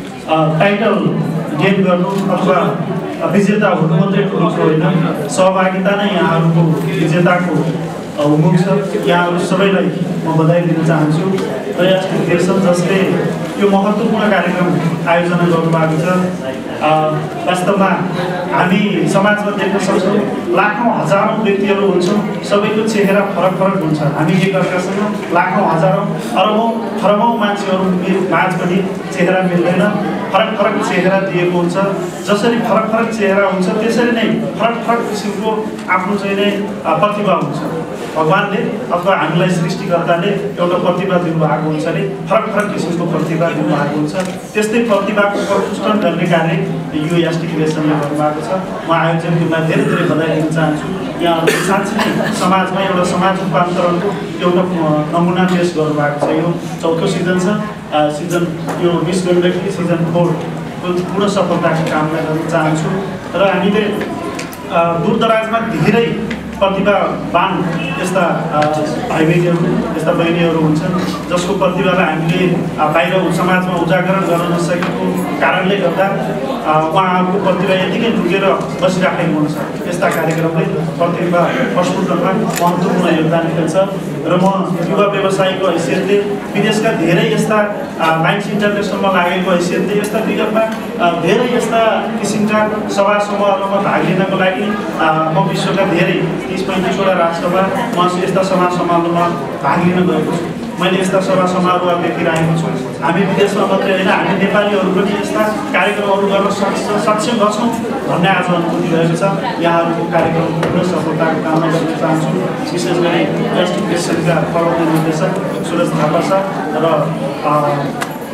टाइटल गेन गर्नु अथवा विजेता हुनु मात्रै ठुलो होइन, सहभागिता नै यहाँहरूको विजेताको उमुख छ। यहाँहरू सबैलाई म बधाई दिन चाहन्छु र यस क्रिएसन जसले यो महत्त्वपूर्ण कार्यक्रम आयोजना गर्नुभएको छ। वास्तवमा हामी समाजमा देख्न सक्छौँ लाखौँ हजारौँ व्यक्तिहरू हुन्छौँ, सबैको चेहरा फरक फरक हुन्छ। हामी एकअर्कासँग लाखौँ हजारौँ अरबौँ खरबौँ मान्छेहरू माझ पनि चेहरा मिल्दैन, फरक फरक चेहरा दिएको हुन्छ। जसरी फरक फरक चेहरा हुन्छ त्यसरी नै फरक फरक किसिमको आफ्नो चाहिँ नै प्रतिभा हुन्छ। भगवानले अथवा हामीलाई सृष्टिकर्ताले एउटा प्रतिभा दिनुभएको हुन्छ नि, फरक फरक किसिमको प्रतिभा दिनुभएको हुन्छ। त्यस्तै प्रतिभाको प्रपुष्टन गर्ने कार्य यो एसटी क्रिएसनले गर्नुभएको छ। म आयोजकहरूलाई धेरै धेरै बधाई दिन चाहन्छु। यहाँहरूले साँच्चै नै समाजमा एउटा समाज रूपान्तरणको एउटा नमुना पेश गर्नुभएको छ। यो चौथो सिजन छ। सिजन यो मिस गण्डकी सिजन फोरको पूर्ण सफलताको कामना गर्न चाहन्छु। र हामीले दूरदराजमा धेरै प्रतिभावान यस्ता भाइबहिनीहरू यस्ता बहिनीहरू हुन्छन् जसको प्रतिभालाई हामीले बाहिर समाजमा उजागर गर्न नसकेको कारणले गर्दा उहाँहरूको प्रतिभा यतिकै लुकेर बसिराखेको हुन्छ। यस्ता कार्यक्रमले प्रतिभा प्रस्फुटनमा महत्त्वपूर्ण योगदान खेल्छ र म युवा व्यवसायीको हैसियतले विदेशका धेरै यस्ता लायन्स इन्टरनेसनलमा लागेको हैसियतले यस्ता विगतमा धेरै यस्ता किसिमका सभा समूहहरूमा भाग लिनको लागि म विश्वका धेरै तीस पैँतिसवटा राष्ट्रमा म यस्ता सभा समारोहमा भाग लिन गएको छु। मैले यस्ता सभा समारोह देखिरहेको छु। हामी विदेशमा मात्रै होइन, हामी नेपालीहरू पनि यस्ता कार्यक्रमहरू गर्न सक्षम गर्छौँ भन्ने आज अनुभूति रहेको छ। यहाँहरूको कार्यक्रमको पूर्ण सफलताको कामना गर्न चाहन्छु। विशेष गरी एसटी क्रिएसनका प्रवर्तन निर्देशक सुरज थापा सर र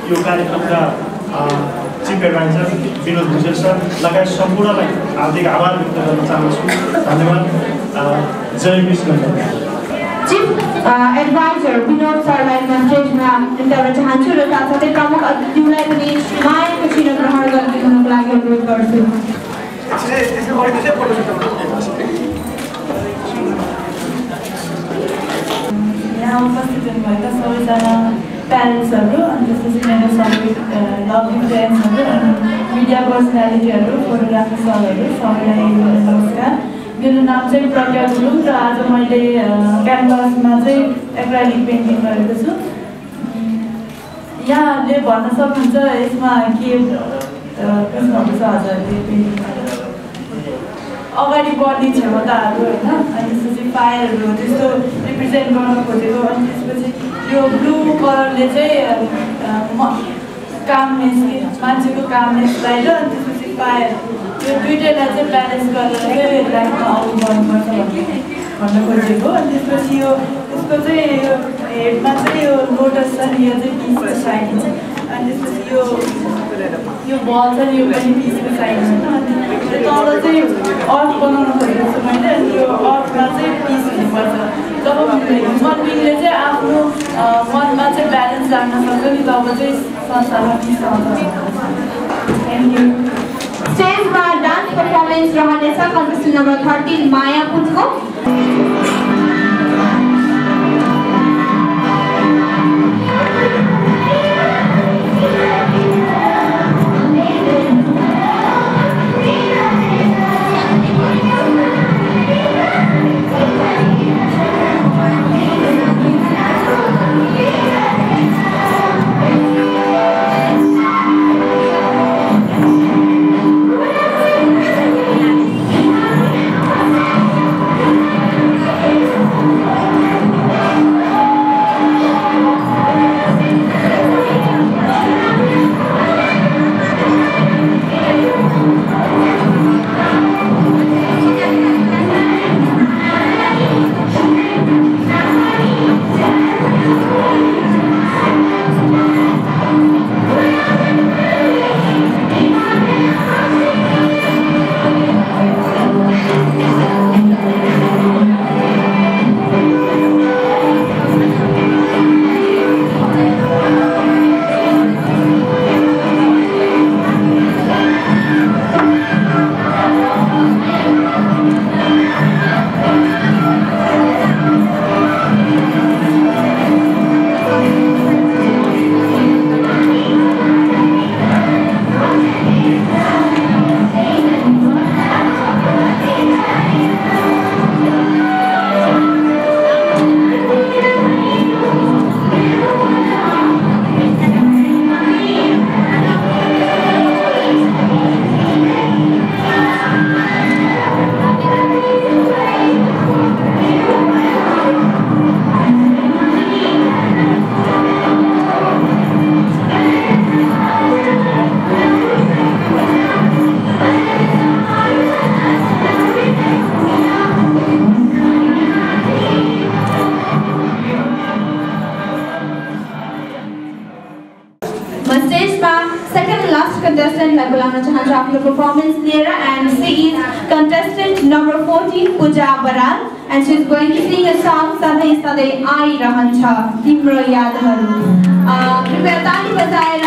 यो कार्यक्रमका chief adviser Binod Bhujel sir लगायत सम्पूर्णलाई हार्दिक आभार व्यक्त गर्न चाहन्छु। धन्यवाद। जय miss Gandaki. Chief adviser Binod सरलाई म स्टेजमा इन्टरभ्यू चाहन्छु र साथसाथै प्रमुख अतिथिलाई पनि मायाको चिनो ग्रहण गरिदिनुको लागि अनुरोध गर्छु। यहाँ उपस्थित हुनुभएका सबैजना प्यारेन्ट्सहरू अनि त्यसपछि मेरो सबै लभली फ्रेन्ड्सहरू अनि मिडिया पर्सनालिटीहरू फोटोग्राफी सरहरू सबैलाई नमस्कार। मेरो नाम चाहिँ प्रज्ञा गुरुङ र आज मैले क्यानभासमा चाहिँ एक्राइलिक पेन्टिङ गरेको छु। यहाँले भन्न सक्नुहुन्छ यसमा के बुझ्नुहुन्छ हजुरले पेन्टिङमा अगाडि बढ्ने क्षमताहरू होइन अनि त्यसपछि फायरहरू त्यस्तो रिप्रेजेन्ट गर्न खोजेको अनि त्यसपछि यो ब्लू कलरले चाहिँ कामनेस मान्छेको कामनेसलाई र अनि त्यसपछि फायर यो दुइटैलाई चाहिँ ब्यालेन्स गरेर चाहिँ लाइफमा अघि बढ्नुपर्छ भन्न खोजेको। अनि त्यसपछि यो यसको चाहिँ यो हेडमा चाहिँ यो लोटस छ नि यो चाहिँ पिसको साइन छ अनि त्यसपछि यो यो बल छ नि यो पनि पिसको साइन होइन अनि तल चाहिँ अर्थ बनाउनु खोजेको छु मैले अनि यो अर्थमा चाहिँ पिस हुनुपर्छ। जब ह्युमन बिङले चाहिँ आफ्नो मनमा चाहिँ ब्यालेन्स राख्न सक्छ नि तब चाहिँ संसारमा पिस आउँछ। Thank you. स्टेजमा डान्स पर्फर्मेन्स रहनेछ कन्टेस्टेन्ट नम्बर थर्टिन माया पुन्जको। contestant बोलाउन चाहन्छु आफ्नो performance लिएर and she is contestant number fourteen Pooja Baral and she is going to sing a song सधैँ सधैँ आइरहन्छ तिम्रो यादहरू। कृपया ताली बजाएर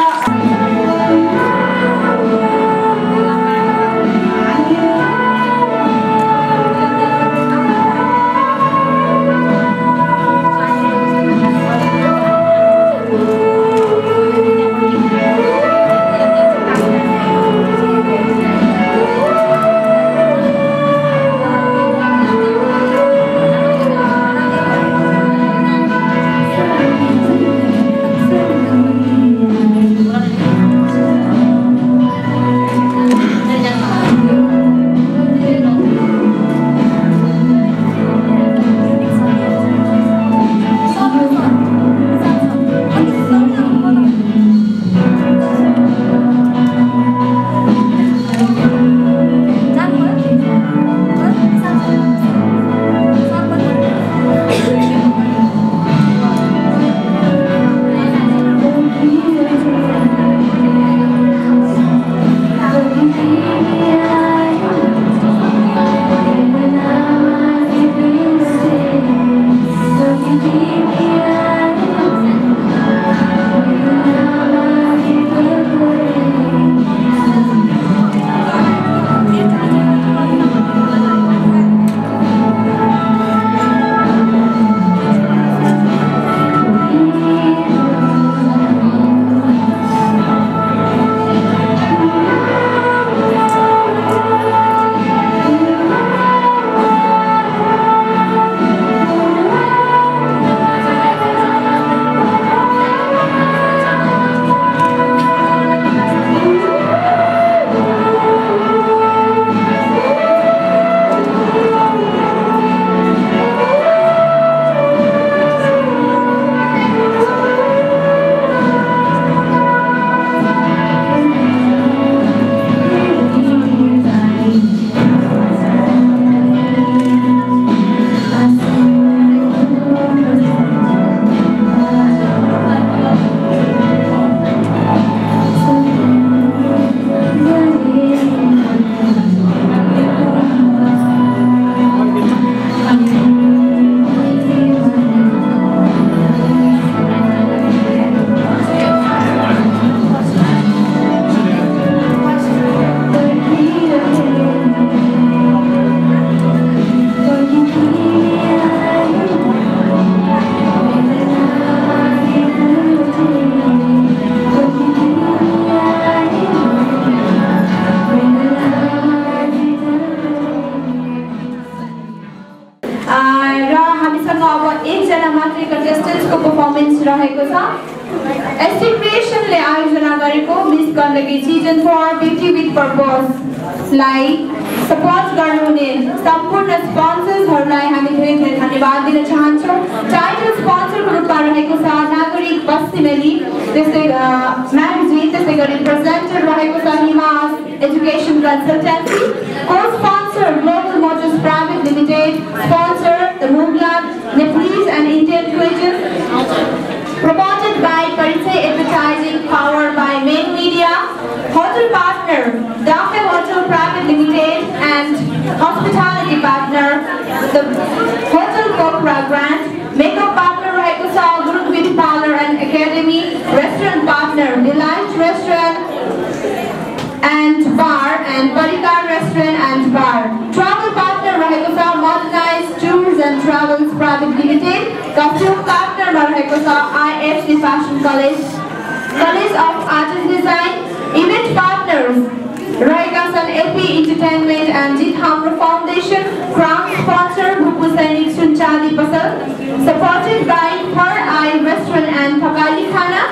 सिजन फोर ब्युटी विथ पर्पजलाई सपोर्ट गर्नुहुने सम्पूर्ण स्पोन्सर्सहरूलाई हामी धेरै धेरै धन्यवाद दिन चाहन्छौँ। टाइटल स्पोन्सरको रूपमा रहेको छ नागरिक पश्चिमेली, त्यस्तै म्यागजिन, त्यस्तै गरी प्रेजेन्टर रहेको छ हिमास एजुकेसन कन्सल्टेन्सी, को sponsor global motors private limited, sponsor the Muglan Nepalese and Indian Cuisine, promoted by Parichai Advertising, powered by Main Media, hotel partner Dafe Hotel Private Limited, and hospitality partner the Hotel Kokra Grant, makeup partner रहेको छ Guru Beauty Parlor and Academy, restaurant partner Delight Restaurant and Bar and Parikar Restaurant and Bar, travel partner रहेको छ Modernized Tours and Travels Private Limited, costume partner रहेको छ I F C Fashion College, College of Art and Design, event partners रहेका छन् A P Entertainment and Jit Hamro Foundation, crown sponsor Bhupu Sainik Sunchadi Pasal, supported by Her Eye Restaurant and Thakali Khana,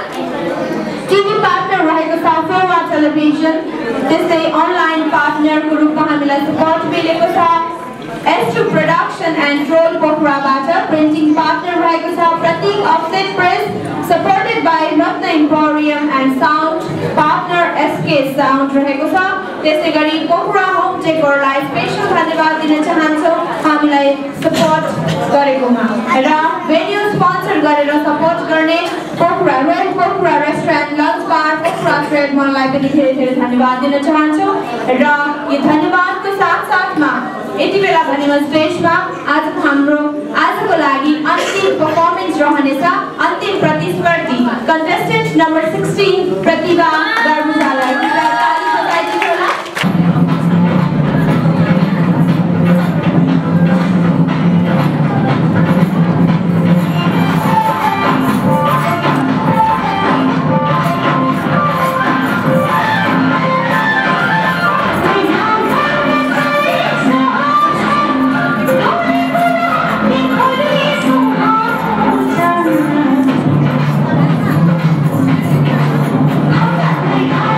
T V partner रहेको छ Fora Television, त्यस्तै अनलाइन पार्टनरको रूपमा हामीलाई सपोर्ट मिलेको छ S two Production and Troll Pokhraबाट, प्रिन्टिङ पार्टनर रहेको छ Pratik offset press, supported by Ratna Emporium and sound partner S K Sound रहेको छ। त्यसै गरी पोखरा होम डेकोरलाई स्पेशल धन्यवाद दिन चाहन्छौँ हामीलाई सपोर्ट गरेकोमा, र भेन्यू स्पोन्सर गरेर सपोर्ट गर्ने Pokhara royal Pokhara restaurant lunch bar Pokhara trade मललाई पनि धेरै धेरै धन्यवाद दिन चाहन्छौँ। र यो धन्यवादको साथसाथमा यति बेला भने स्टेजमा आज हाम्रो आजको लागि अन्तिम पर्फर्मेन्स रहनेछ। अन्तिम प्रतिस्पर्धी कन्टेस्टेन्ट नम्बर सिक्सटिन प्रतिभा गर्मुजालाई ताली बजाइदिनु होला। Hey,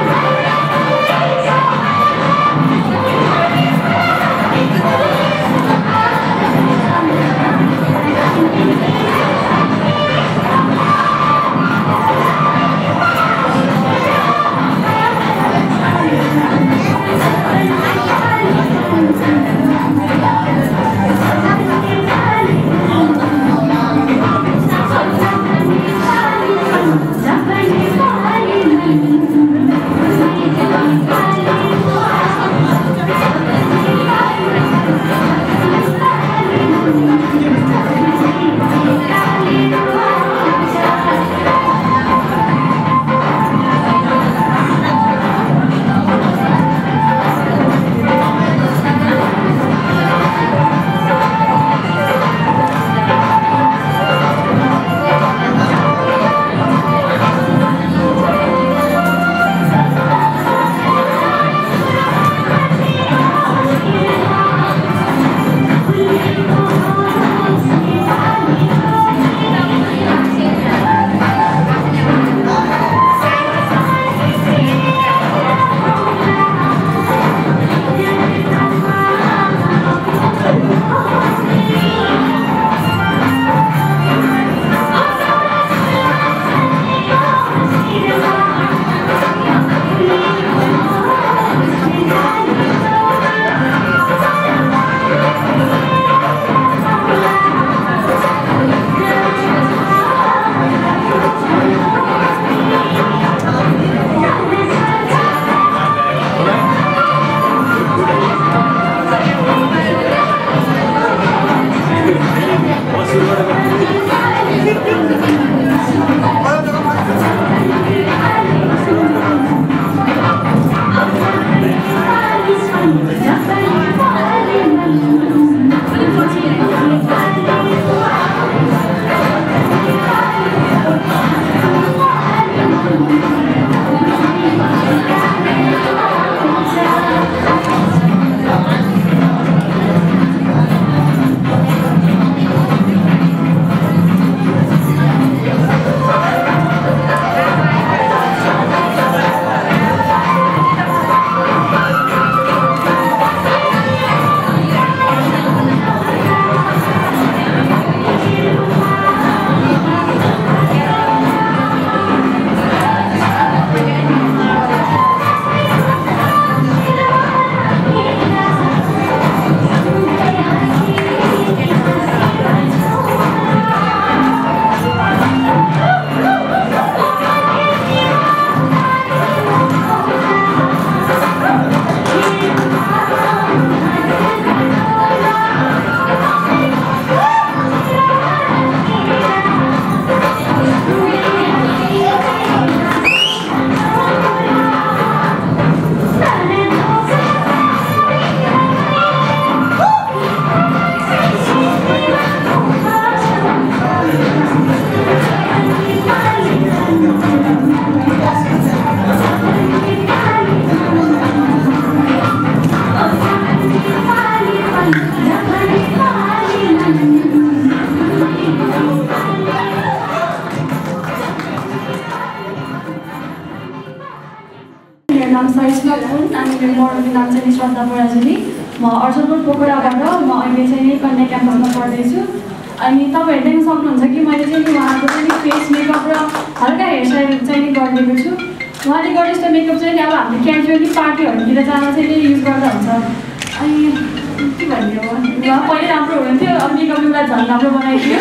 मेरो नाम सरिस्मा हुन् अनि मेरो मर्डको नाम चाहिँ श्रद्धा पराजुली। म अर्जुनपुर पोखराबाट म अहिले चाहिँ नि कन्या क्याम्पसमा पढ्दैछु। अनि तपाईँहरू देख्न सक्नुहुन्छ कि मैले चाहिँ नि उहाँको चाहिँ नि फेस मेकअप र हल्का हेयरस्टाइल चाहिँ नि गरिदिएको छु। उहाँले गर्ने यस्तो मेकअप चाहिँ नि अब हामीले क्याजुअली पार्टीहरूतिर जाँदा चाहिँ नि युज गर्दा हुन्छ। अनि के भन्ने हो उहाँ पहिले राम्रो हुनुहुन्थ्यो, अब मेकअपले उसलाई झन् राम्रो बनाइदियो।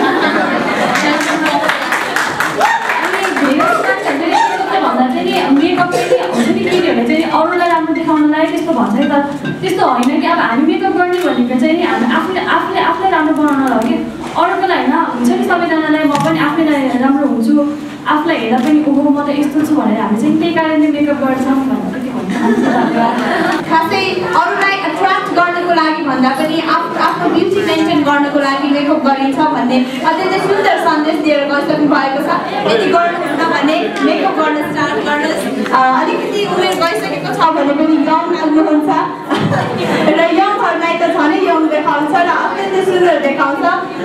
भन्दा चाहिँ नि मेकअप चाहिँ हुन्छ नि केटीहरूले चाहिँ अरूलाई राम्रो देखाउनलाई त्यस्तो भन्छ नि त, त्यस्तो होइन कि अब हामी मेकअप गर्ने भनेको चाहिँ नि हामी आफूले आफूले आफूलाई राम्रो बनाउन हो कि अरूको लागि होइन। हुन्छ नि सबैजनालाई म पनि आफैलाई राम्रो हुन्छु, आफूलाई हेर्दा पनि ओहो म त यस्तो छु भनेर हामी चाहिँ त्यही कारणले मेकअप गर्छौँ भनेर के भन्छ। खासै अरूलाई एट्र्याक्ट गर्नको लागि भन्दा पनि आफ्नो आफ्नो ब्युटी मेन्टेन गर्नको लागि मेकअप गरिन्छ भन्ने अत्यन्तै सुन्दर सन्देश दिएर गइसक्नु भएको छ। यदि गर्नुहुन्न भने मेकअप गर्न स्टार्ट गर्नुहोस्। अलिकति उमेर गइसकेको छ भने पनि यङ लाग्नुहुन्छ र यङहरूलाई त झनै यङ देखाउँछ र अत्यन्तै सुन्दर देखाउँछ।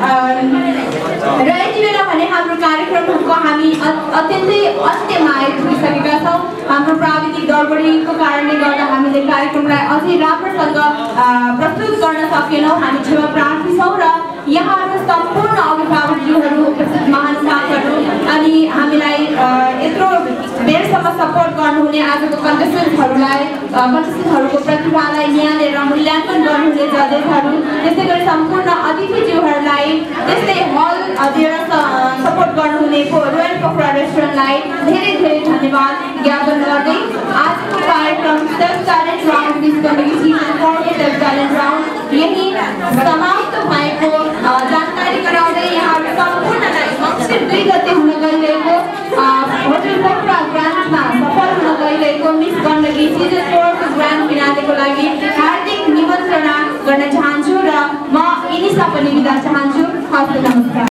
र यति बेला भने हाम्रो कार्यक्रमहरूको हामी अत्यन्तै अन्त्यमा आइपुगिसकेका छौँ। हाम्रो प्राविधिक गडबडीको कारणले गर्दा हामीले कार्यक्रमलाई अझै राम्रोसँग प्रस्तुत गर्न सकेनौँ। हामी क्षमा प्रार्थी छौँ र यहाँहरू सम्पूर्ण अभिभावकज्यूहरू, उपस्थित महानुभावहरू अनि हामीलाई यत्रो बेरसम्म सपोर्ट गर्नुहुने आजको कन्टेस्टेन्ट्सहरूलाई कन्टेस्टेन्टहरूको प्रतिभालाई निहालेर मूल्याङ्कन गर्नुहुने जजेसहरू, त्यसै गरी सम्पूर्ण अतिथिज्यूहरूलाई, त्यस्तै हल दिएर सपोर्ट गर्नुहुने रोयल पोखरा रेस्टुरेन्टलाई धेरै धेरै धन्यवाद ज्ञापन गर्दै आजको कार्यक्रम self talent round miss Gandaki season फोरको सेल्फ ट्यालेन्ट राउन्ड यही समाप्त भएको जानकारी गराउँदै यहाँहरू सम्पूर्णलाई मङ्सिर दुई गते हुन गइरहेको होटल पोखरा ग्रान्डमा सफल हुन गइरहेको मिस गण्डकी सिजन फोरको ग्रान्ड फिनालेको लागि हार्दिक निमन्त्रणा गर्न चाहन्छु र म इनिसा पनि बिदा चाहन्छु। हस्त नमस्कार।